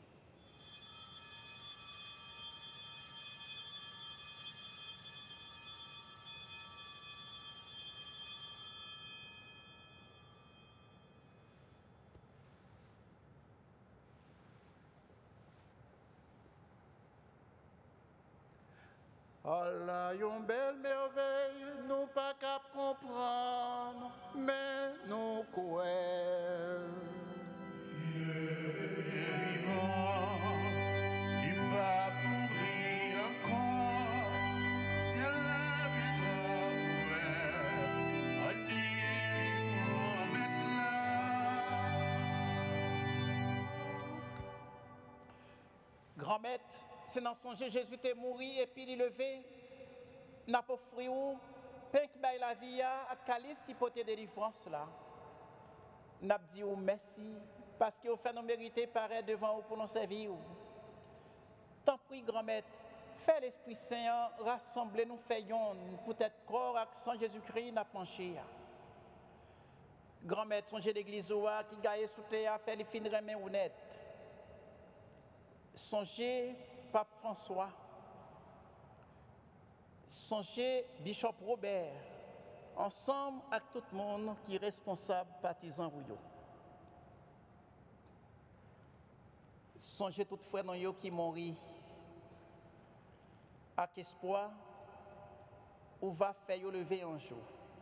Allah, yon belle merveille, nous pas qu'à comprendre, mais nous croyons. Grand-mère, c'est dans son Jésus est mort et puis il est levé. N'a pas offert ou pain qui baille la vie à calice qui porte délivrance là. N'a dit ou merci parce que vous fait nous mériter paraître devant vous pour nous servir. Tant pis grand-mère, fais l'Esprit Saint rassembler nous faisons peut-être corps accent Jésus-Christ n'a penché. Grand-mère, songez l'église qui gagne sous terre fait les fins remet honnête. Songez Pape François, songez Bishop Robert, ensemble avec tout le monde qui est responsable, partisan Rouyo. Songez tout frère dans yo qui mourit, avec espoir, ou va faire yo lever un jour.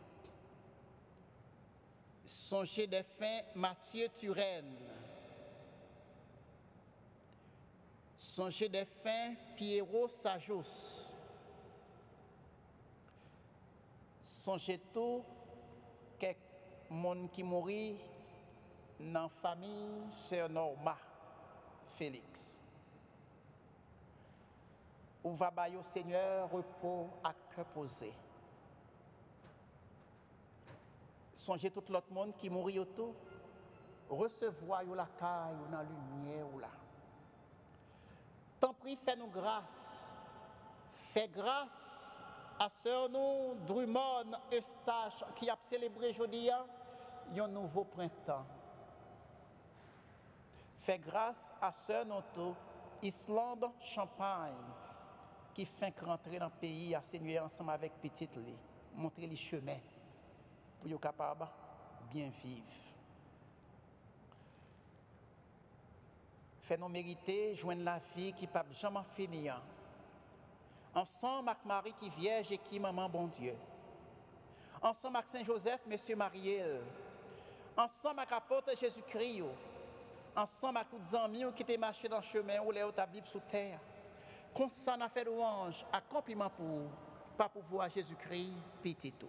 Songez des fins Mathieu Turenne. Songez des fins Pierrot Sajos. Songez tout quelques monde qui mourit dans la famille Sœur Norma Félix. Ou va bailler au Seigneur repos à cœur posé. Songez tout l'autre monde qui mourit autour. Recevoir la caille ou dans la lumière ou là. Tant pis, fais-nous grâce. Fais grâce à sœur nous, Drummond Eustache, qui a célébré aujourd'hui un nouveau printemps. Fais grâce à sœur nous, Islande Champagne, qui fait rentrer dans le pays à Seigneur ensemble avec Petite Lé, montrer les chemins pour être capable de bien vivre. Fait nous mériter joindre la vie qui ne peut jamais finir. Ensemble avec Marie qui vierge et qui maman bon Dieu. Ensemble avec Saint-Joseph, Monsieur Mariel. Ensemble avec l'apôtre Jésus-Christ. Ensemble avec tous les amis qui étaient marchés dans le chemin où les autres vivent sous terre. Comme ça, on a fait louange, accomplissement pour pas pour voir Jésus-Christ, petit tout.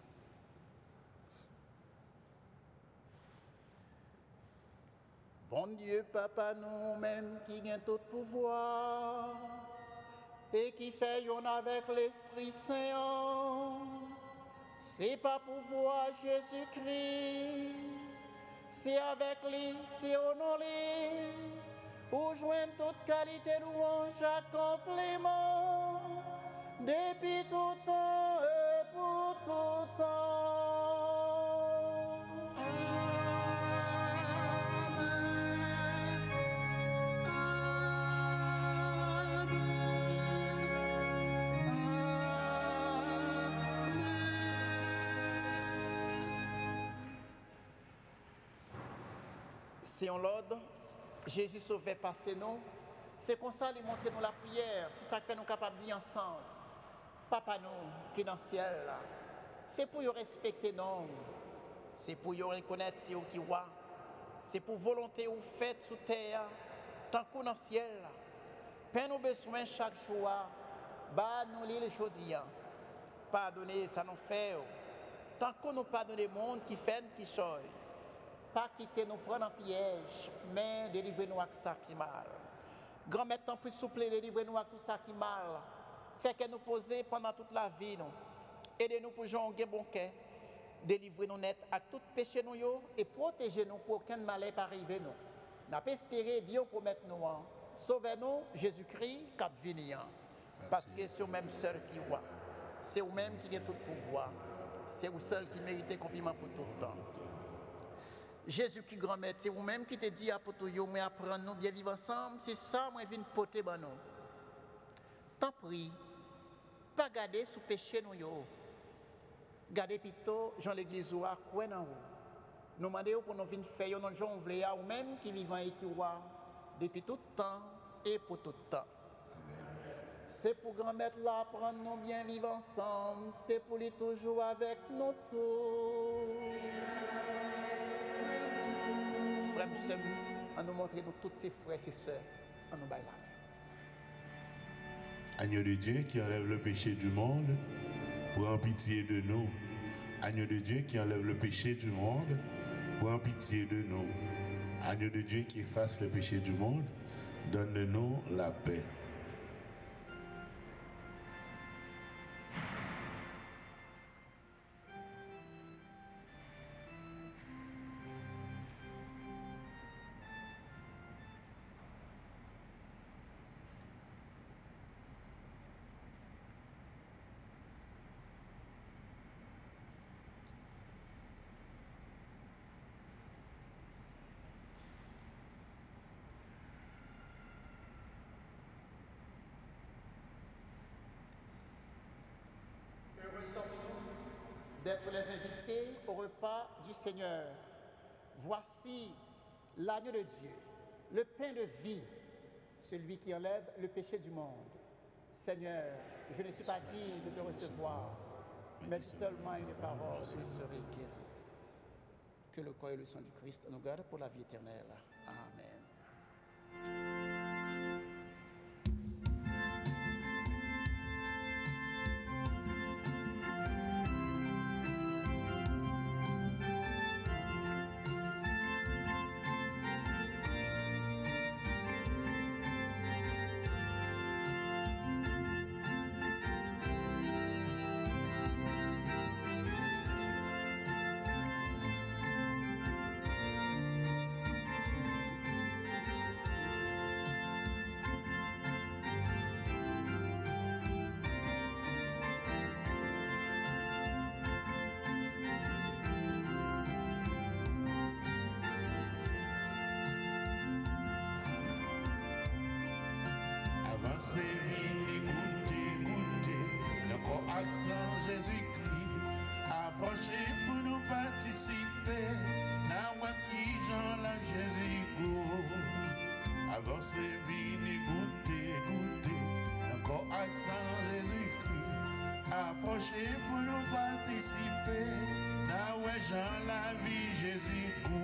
Bon Dieu, Papa, nous-mêmes qui gagnons tout pouvoir et qui faisons avec l'Esprit Saint, c'est pas pour voir Jésus-Christ c'est avec lui, c'est au nom lui, où joignent toute qualité louange accompliment, depuis tout temps et pour tout temps. Si on l'ordre, Jésus sauvait passer nous. C'est comme ça, il montre nous la prière. C'est ça que nous sommes capables de dire ensemble. Papa nous, qui est dans le ciel, là, c'est pour y respecter nous. C'est pour y reconnaître c'est où qui voit. C'est pour volonté ou fait sous terre, tant qu'on dans le ciel. Là. Père nous besoin chaque jour, bah nous l'île aujourd'hui. Pardonnez, ça nous fait. Tant qu'on nous pardonne le monde qui fait, qui choisit. Pas quitter nous prendre en piège, mais délivrer-nous avec ça qui mal. Grand-mère, tant plus souple, délivrer-nous avec tout ça qui mal. Fait que nous poser pendant toute la vie, nous. Aidez-nous pour jouer un bon cœur. Délivrez-nous net à tout péché nous et protégez-nous pour qu'aucun malheur ne arrive nous. N'a pas espéré bien promettre nous. Sauvez-nous, Jésus-Christ, cap venir. Parce que c'est vous-même seul qui voit. C'est vous-même qui a tout pouvoir. C'est vous seul qui méritez compliment pour tout le temps. Jésus qui grand-mère, c'est vous-même qui te dit à pour tout yo, mais apprendre nous bien vivre ensemble, c'est ça moi viens porter ban nous. Tant prie, pas garder sous péché nous yo. Gardez plutôt Jean l'église ou à quoi dans vous. Nous demandons pour nous venir faire notre Jean voulait ou même qui vivant et qui voit depuis tout le temps et pour tout le temps. C'est pour grand-mère là apprendre nous bien vivre ensemble, c'est pour lui toujours avec nous tous. Frères et sœurs, à nous montrer nous tous ces frères et sœurs, à nous bailler la main. Agneau de Dieu qui enlève le péché du monde, prends pitié de nous. Agneau de Dieu qui enlève le péché du monde, prends pitié de nous. Agneau de Dieu qui efface le péché du monde, donne-nous la paix. D'être les invités au repas du Seigneur. Voici l'agneau de Dieu, le pain de vie, celui qui enlève le péché du monde. Seigneur, je ne suis pas digne de te recevoir, mais seulement une parole, je serai guéri. Que le corps et le sang du Christ nous gardent pour la vie éternelle. Amen. Avancez, venez, goûtez, goûtez, le corps accent Jésus-Christ. Approchez pour nous participer, na qui Jean la Jésus-Go. Avancez, venez, goûtez, goûtez, le corps accent Jésus-Christ. Approchez pour nous participer, na Jean la vie Jésus-Go.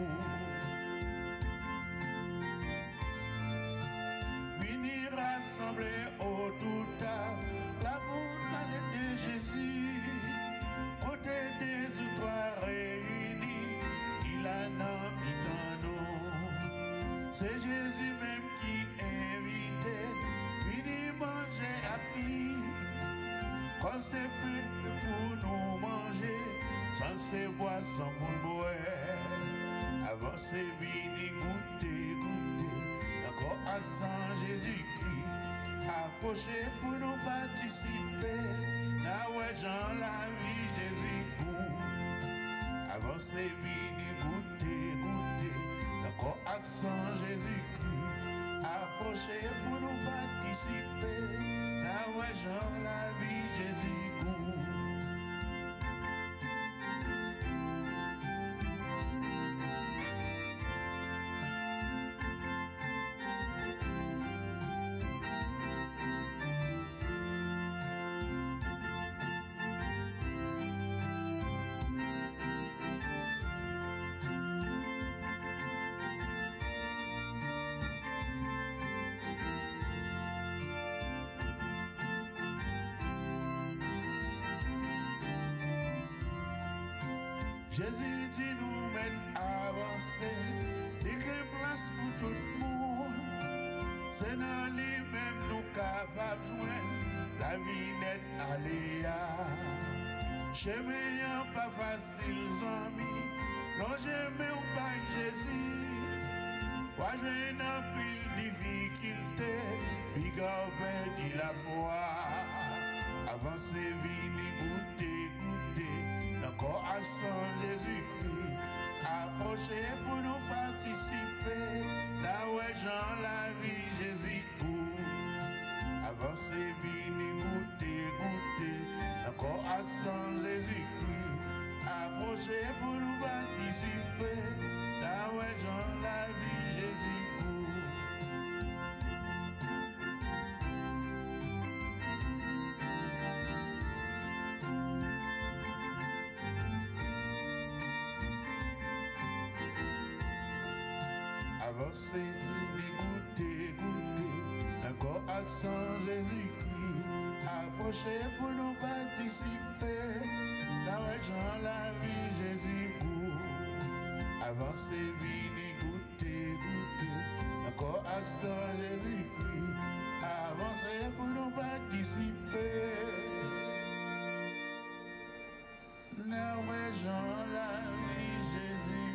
Rassemblés autour de la bouche de Jésus, côté des trois réunis, il a nommé dans nous. C'est Jésus même qui invitait, venez manger à qui, quand c'est plus pour nous manger, sans ces boissons pour boire. Avancez, venez, goûter, goûter, encore à Saint Jésus-Christ. Approchez pour nous participer, là où Jean la vie Jésus goût. Avancez, venez, goûter, goûter, encore à Saint Jésus-Christ. Approchez pour nous participer, là où Jean la vie Jésus goût. Jésus dit nous mène avancer, il crée place pour tout le monde. C'est dans lui-même nous capables de joindre la vie nette aléa. Chemin pas facile, amis, non jamais ou pas Jésus. Moi je n'ai plus de difficulté, puis garder la foi. Avancez, venez, goûter, goûter, encore à Saint Jésus-Christ. Approchez pour nous participer, là où est Jean la vie Jésus goût. Avancez, venez, goûter, goûter, encore à Saint Jésus-Christ. Approchez pour nous participer, là où est Jean la vie Jésus goût. Avancez, goûtez, goûtez, encore à Saint Jésus-Christ. Approchez pour nous participer, là où est Jean la vie Jésus goût. Avancez, venez, goûtez, goûtez, encore à Saint Jésus-Christ. Avancez pour nous participer, là où est Jean la vie Jésus goût.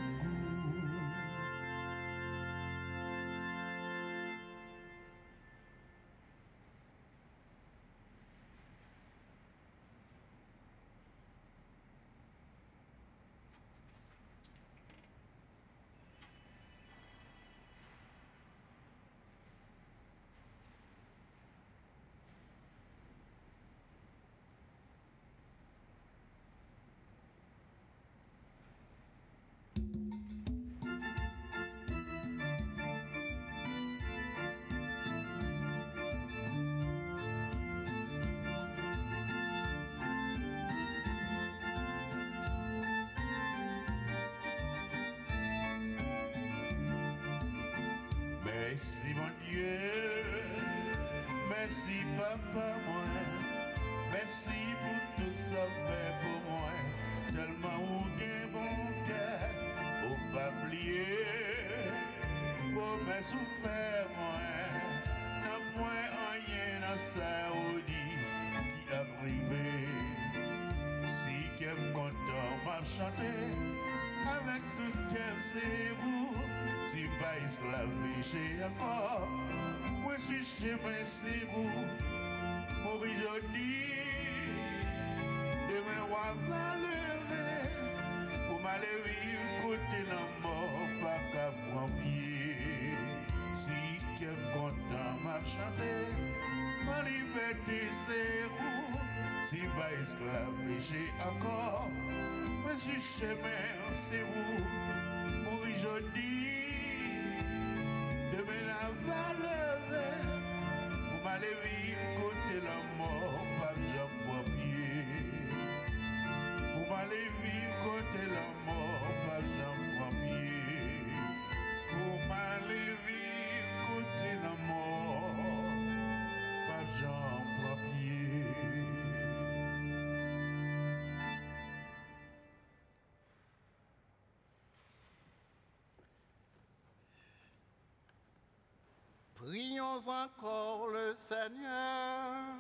Merci mon Dieu, merci papa moi, merci pour tout ça fait pour moi, tellement ou gain bon cœur, ou pas oublier, pour me souffrir moi, n'a point rien dans ça ou dit qui a privé, si qu'elle content m'a chanté, avec tout cœur c'est vous. Si pas esclave péché encore, moi suis chez moi c'est vous. Mourir aujourd'hui, demain on va lever, pour m'aller vivre côté la mort, pas qu'à prendre pied. Si qu'elle content m'a chanté, ma liberté c'est vous. Si pas esclave péché encore, moi suis chez moi c'est vous. Mourir aujourd'hui, demain la va lever, pour m'aller vivre côté la mort, pas j'en pied. Pour m'aller vivre côté la mort, pas j'en pied. Pour m'aller vivre côté la mort, pas j'en pied. Prions encore le Seigneur.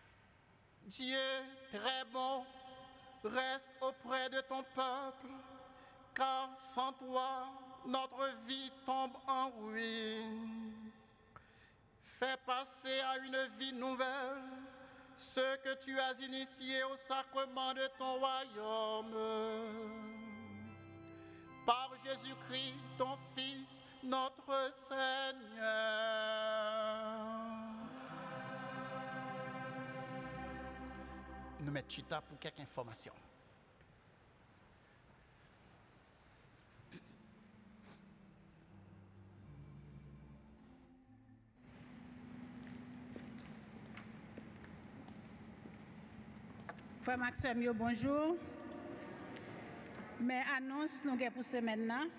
Dieu très bon, reste auprès de ton peuple car sans toi, notre vie tombe en ruine. Fais passer à une vie nouvelle ce que tu as initié au sacrement de ton royaume. Par Jésus-Christ, ton Fils, notre Seigneur. Nous mettons Chita pour quelques informations. Frère Maxime, bonjour. Mais annonce nous pour semaine là.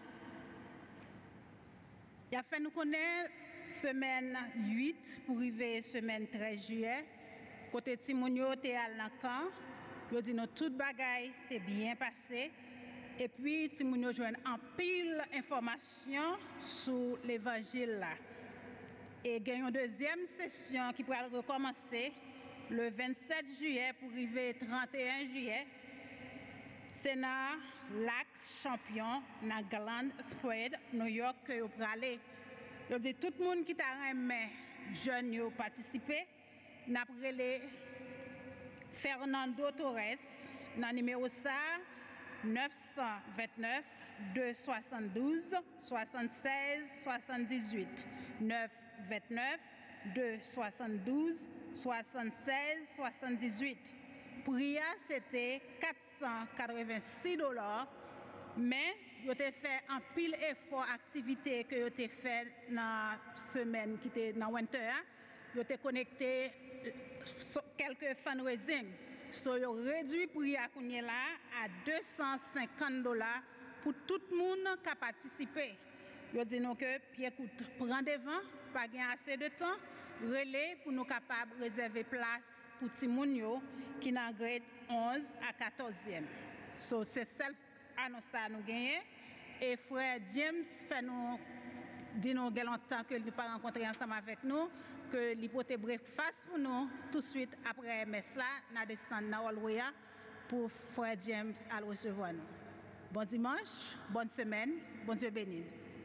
Il a fait nous connaître semaine huit pour arriver semaine treize juillet. Côté Timounio te al nan camp, yo dit nous toute bagaille t'est bien passé et puis Timounio joine en pile information sur l'évangile là. Et gagne une deuxième session qui pourra recommencer le vingt-sept juillet pour arriver trente et un juillet. C'est dans Lac Champion, dans Grand Spread, New York, que vous pouvez aller. Je dis tout le monde qui t'a remis jeune yo participer, n'a prélé Fernando Torres, dans numéro ça neuf cent vingt-neuf deux cent soixante-douze soixante-seize soixante-dix-huit neuf cent vingt-neuf deux cent soixante-douze soixante-seize soixante-dix-huit. Priya c'était quatre cent quatre-vingt-six dollars, mais vous avez fait un pile effort activité que vous avez fait dans la semaine qui était dans winter. Vous avez connecté quelques fundraising. So vous avez réduit Priya à deux cent cinquante dollars pour tout le monde qui a participé. Vous dit nous que Pierre Coute prend devant, pas assez de temps, relais pour nous capables de réserver place pour Timounio qui dans grade onze à quatorzième. So, c'est celle annonce que nous gagnons. Et frère James fait nous dit nous longtemps que nous pas rencontrer ensemble avec nous que l'hypothèse breakfast pour nous tout de suite après messe là n'a descendre dans Olroya pour frère James à recevoir nous. Bon dimanche, bonne semaine, bon Dieu béni.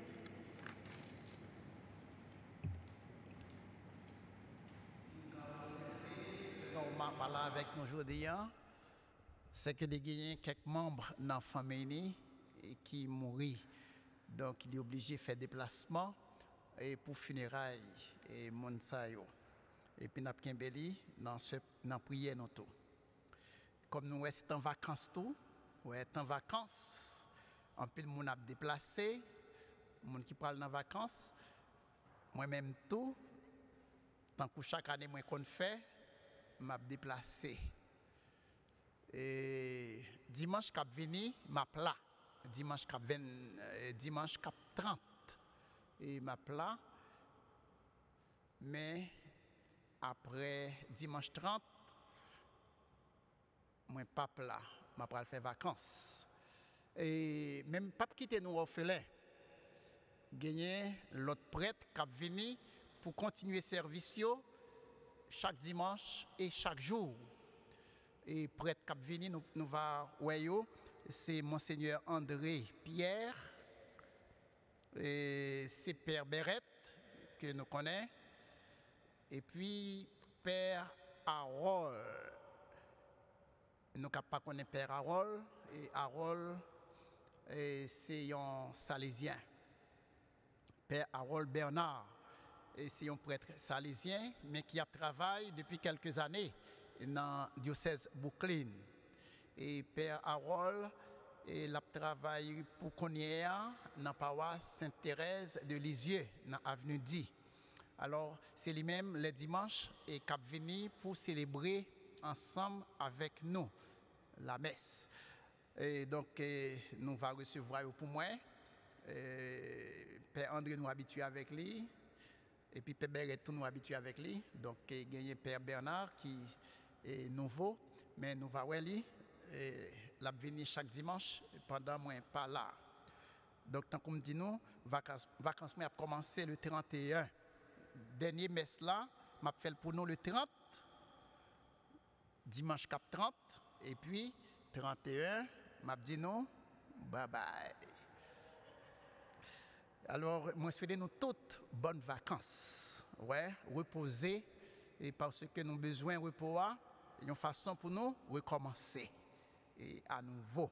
On parle avec nous aujourd'hui, c'est que il y a quelques membres de la famille qui mourent. Donc, il est obligé de faire déplacement et pour funérailles et Monsayo. Et puis, nous avons dans la prière. Comme nous sommes en vacances, tout, ouais, en vacances, en plus, nous avons déplacé, les gens qui parlent en vacances, moi-même tout, tant que chaque année, moi, qu'on fait, m'a déplacé. Et dimanche cap vini m'a plat. Dimanche cap vingt, euh, dimanche cap trente et m'a plat. Mais après dimanche trente, moi pas plat, m'a pral faire vacances. Et même pas quitter nous orphelins. Gagner l'autre prêtre cap vini pour continuer service chaque dimanche et chaque jour. Et prêtre cap vini nous, nous va voyons, c'est monseigneur André Pierre et c'est père Berette que nous connaissons et puis père Harold. Nous ne pas connaître père Harold et Harold c'est un salésien. Père Harold Bernard. Et c'est un prêtre salésien, mais qui a travaillé depuis quelques années dans le diocèse Brooklyn. Et Père Harold, il a travaillé pour Cognière, dans la paroisse Sainte-Thérèse de Lisieux, dans l'avenue D. Alors, c'est lui-même le dimanche et qui est venu pour célébrer ensemble avec nous la messe. Et donc, nous allons recevoir pour moi. Et Père André nous habitue avec lui. Et puis Père Beret, tout nous habitués avec lui. Donc, il y a Père Bernard qui est nouveau, mais nous allons voir lui. Il a venu chaque dimanche pendant moi pas là. Donc, tant qu'on dit nous, vacances, vacances a commencé le trente et un. Dernier messe là, m'a fait pour nous le trente, dimanche cap trente, et puis trente et un, m'a dit nous, Bye bye. Alors, moi, je souhaite nous toutes bonnes vacances. Ouais, reposer, et parce que nous avons besoin de repos, il y a une façon pour nous de recommencer et à nouveau.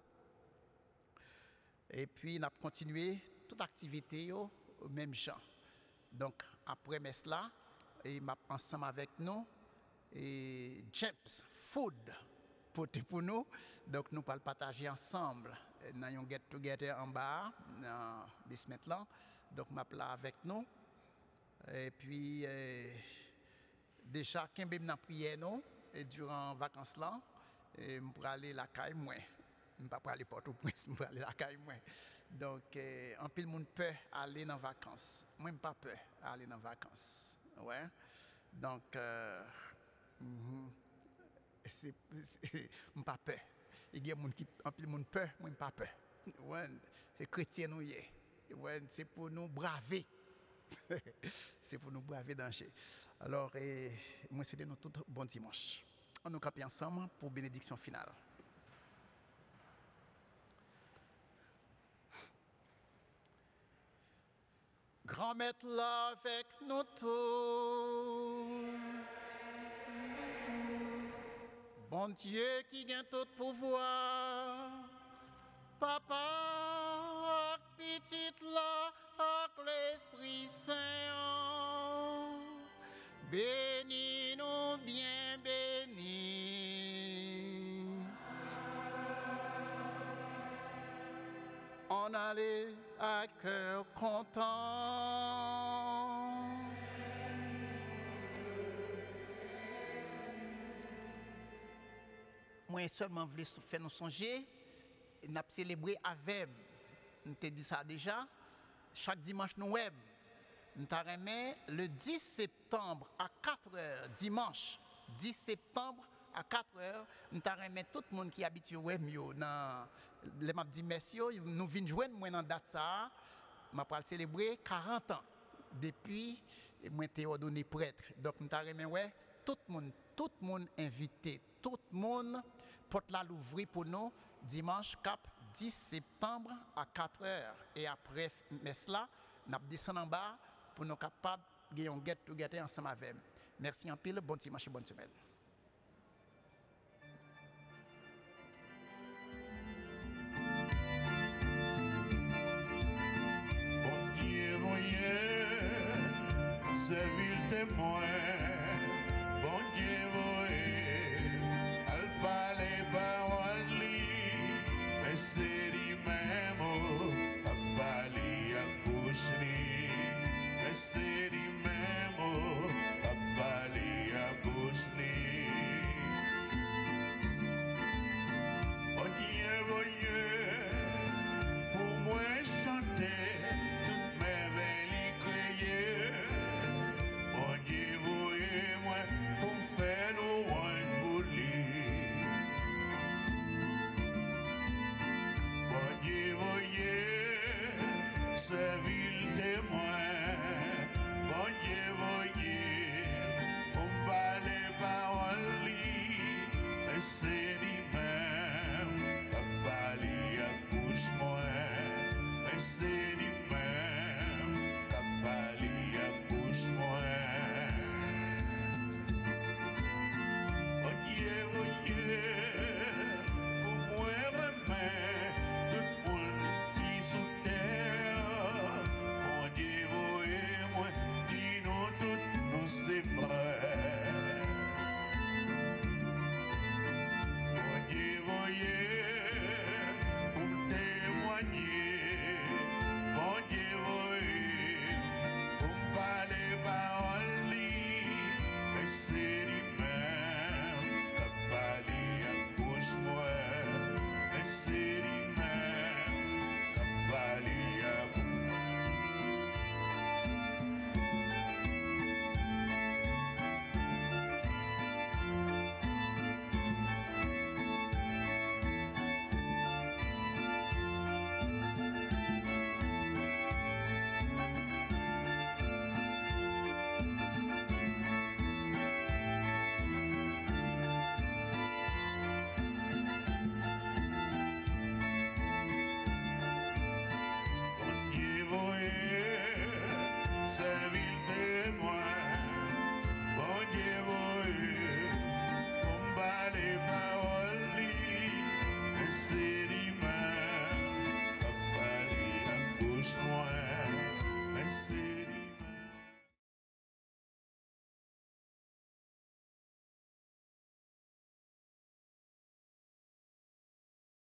Et puis, nous avons continué toute activité au même genre. Donc, après cela, et ensemble avec nous, et James Food pour nous. Donc, nous allons partager ensemble dans un get-together en bas, dans le basement là. Donc, je suis là avec nous. Et puis, euh, déjà, quand je suis prié nous, et durant les vacances là, je vais aller à la caille moi. Je ne vais pas aller Port-au-Prince, je vais aller à la caille moi. Donc, euh, en pile monde peut aller dans les vacances. Moi, je n'ai pas peur d'aller dans les vacances. Ouais. Donc, euh, mm-hmm. c'est, c'est, je pas peur. Il y a des gens qui en pile monde peur, moi, je pas peur. Ouais. C'est chrétien nous y est. Ouais. C'est pour nous braver. C'est pour nous braver danger. Alors, et, moi, je souhaite nous tous bon dimanche. On nous campe ensemble pour bénédiction finale. Grand maître là avec nous tous. Bon Dieu qui gagne tout pouvoir. Papa, petite là, avec l'Esprit Saint. Bénis-nous bien bénis. On allait à cœur content. Moi seulement voulais faire nous songer, nous avons célébré avec, nous t'ai dit ça déjà, chaque dimanche nous web. Nous avons le dix septembre à quatre heures, dimanche dix septembre à quatre heures, nous avons tout le monde qui habite au web, dans les m'a dit merci, nous venons joindre moi dans date ça, m'a pas célébrer quarante ans depuis moi été ordonné prêtre. Donc nous avons ouais, tout le monde, tout le monde invité, tout le monde porte la l'ouvrir pour nous dimanche cap dix septembre à quatre heures et après mais cela, nous descend en bas pour nous capables de gagner un get together ensemble avec. Merci en pile, bon dimanche et bonne semaine. Bon Dieu, voyez, servir témoin.